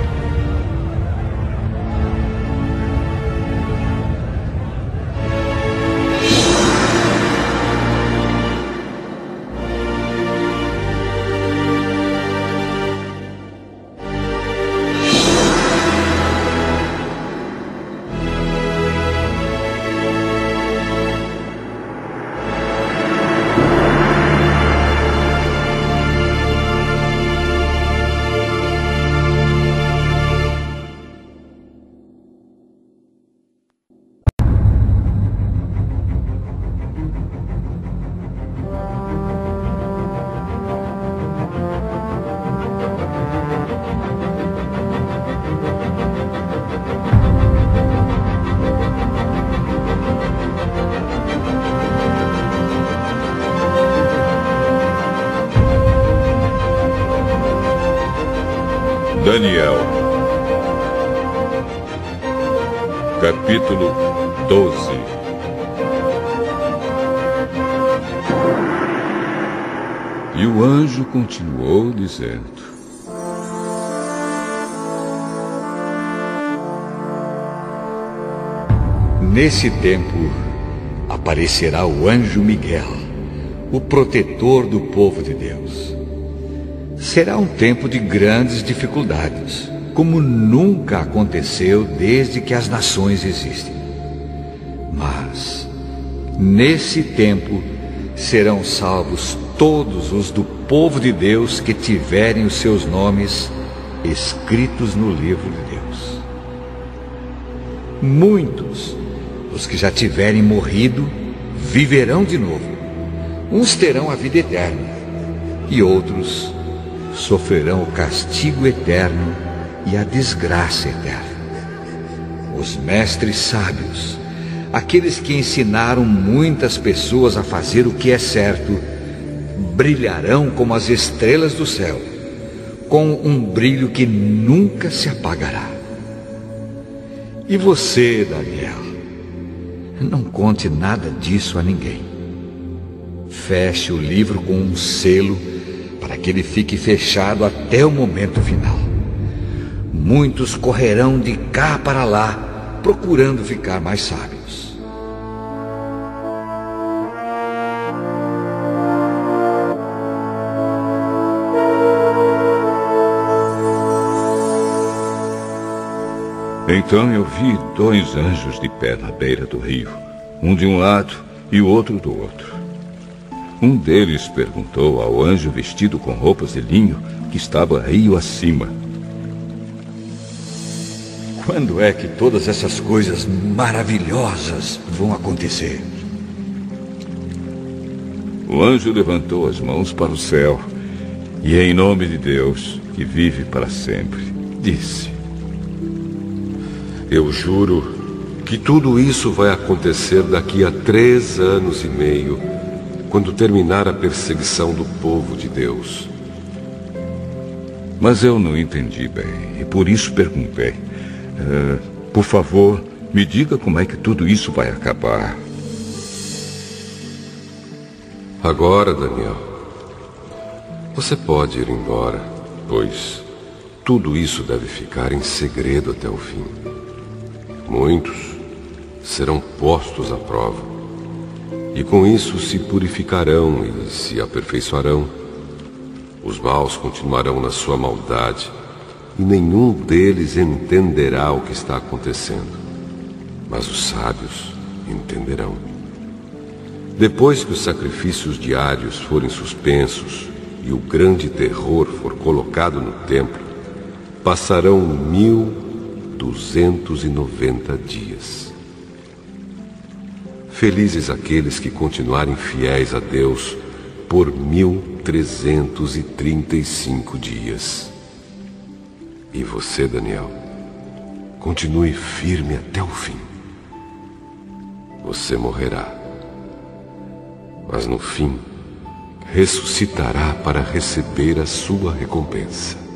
Daniel, capítulo 12. E o anjo continuou dizendo: Nesse tempo aparecerá o anjo Miguel, o protetor do povo de Deus. Será um tempo de grandes dificuldades, como nunca aconteceu desde que as nações existem. Mas, nesse tempo, serão salvos todos os do povo de Deus que tiverem os seus nomes escritos no livro de Deus. Muitos, os que já tiverem morrido, viverão de novo. Uns terão a vida eterna, e outros sofrerão o castigo eterno e a desgraça eterna. Os mestres sábios, aqueles que ensinaram muitas pessoas a fazer o que é certo, brilharão como as estrelas do céu, com um brilho que nunca se apagará. E você, Daniel, não conte nada disso a ninguém. Feche o livro com um selo para que ele fique fechado até o momento final. Muitos correrão de cá para lá, procurando ficar mais sábios. Então eu vi 2 anjos de pé na beira do rio, um de um lado e o outro do outro. Um deles perguntou ao anjo vestido com roupas de linho que estava rio acima: Quando é que todas essas coisas maravilhosas vão acontecer? O anjo levantou as mãos para o céu e, em nome de Deus, que vive para sempre, disse: Eu juro que tudo isso vai acontecer daqui a 3 anos e meio, quando terminar a perseguição do povo de Deus. Mas eu não entendi bem, e por isso perguntei: por favor, me diga como é que tudo isso vai acabar. Agora, Daniel, você pode ir embora, pois tudo isso deve ficar em segredo até o fim. Muitos serão postos à prova, e com isso se purificarão e se aperfeiçoarão. Os maus continuarão na sua maldade, e nenhum deles entenderá o que está acontecendo. Mas os sábios entenderão. Depois que os sacrifícios diários forem suspensos e o grande terror for colocado no templo, passarão 1290 dias. Felizes aqueles que continuarem fiéis a Deus por 1335 dias. E você, Daniel, continue firme até o fim. Você morrerá, mas no fim ressuscitará para receber a sua recompensa.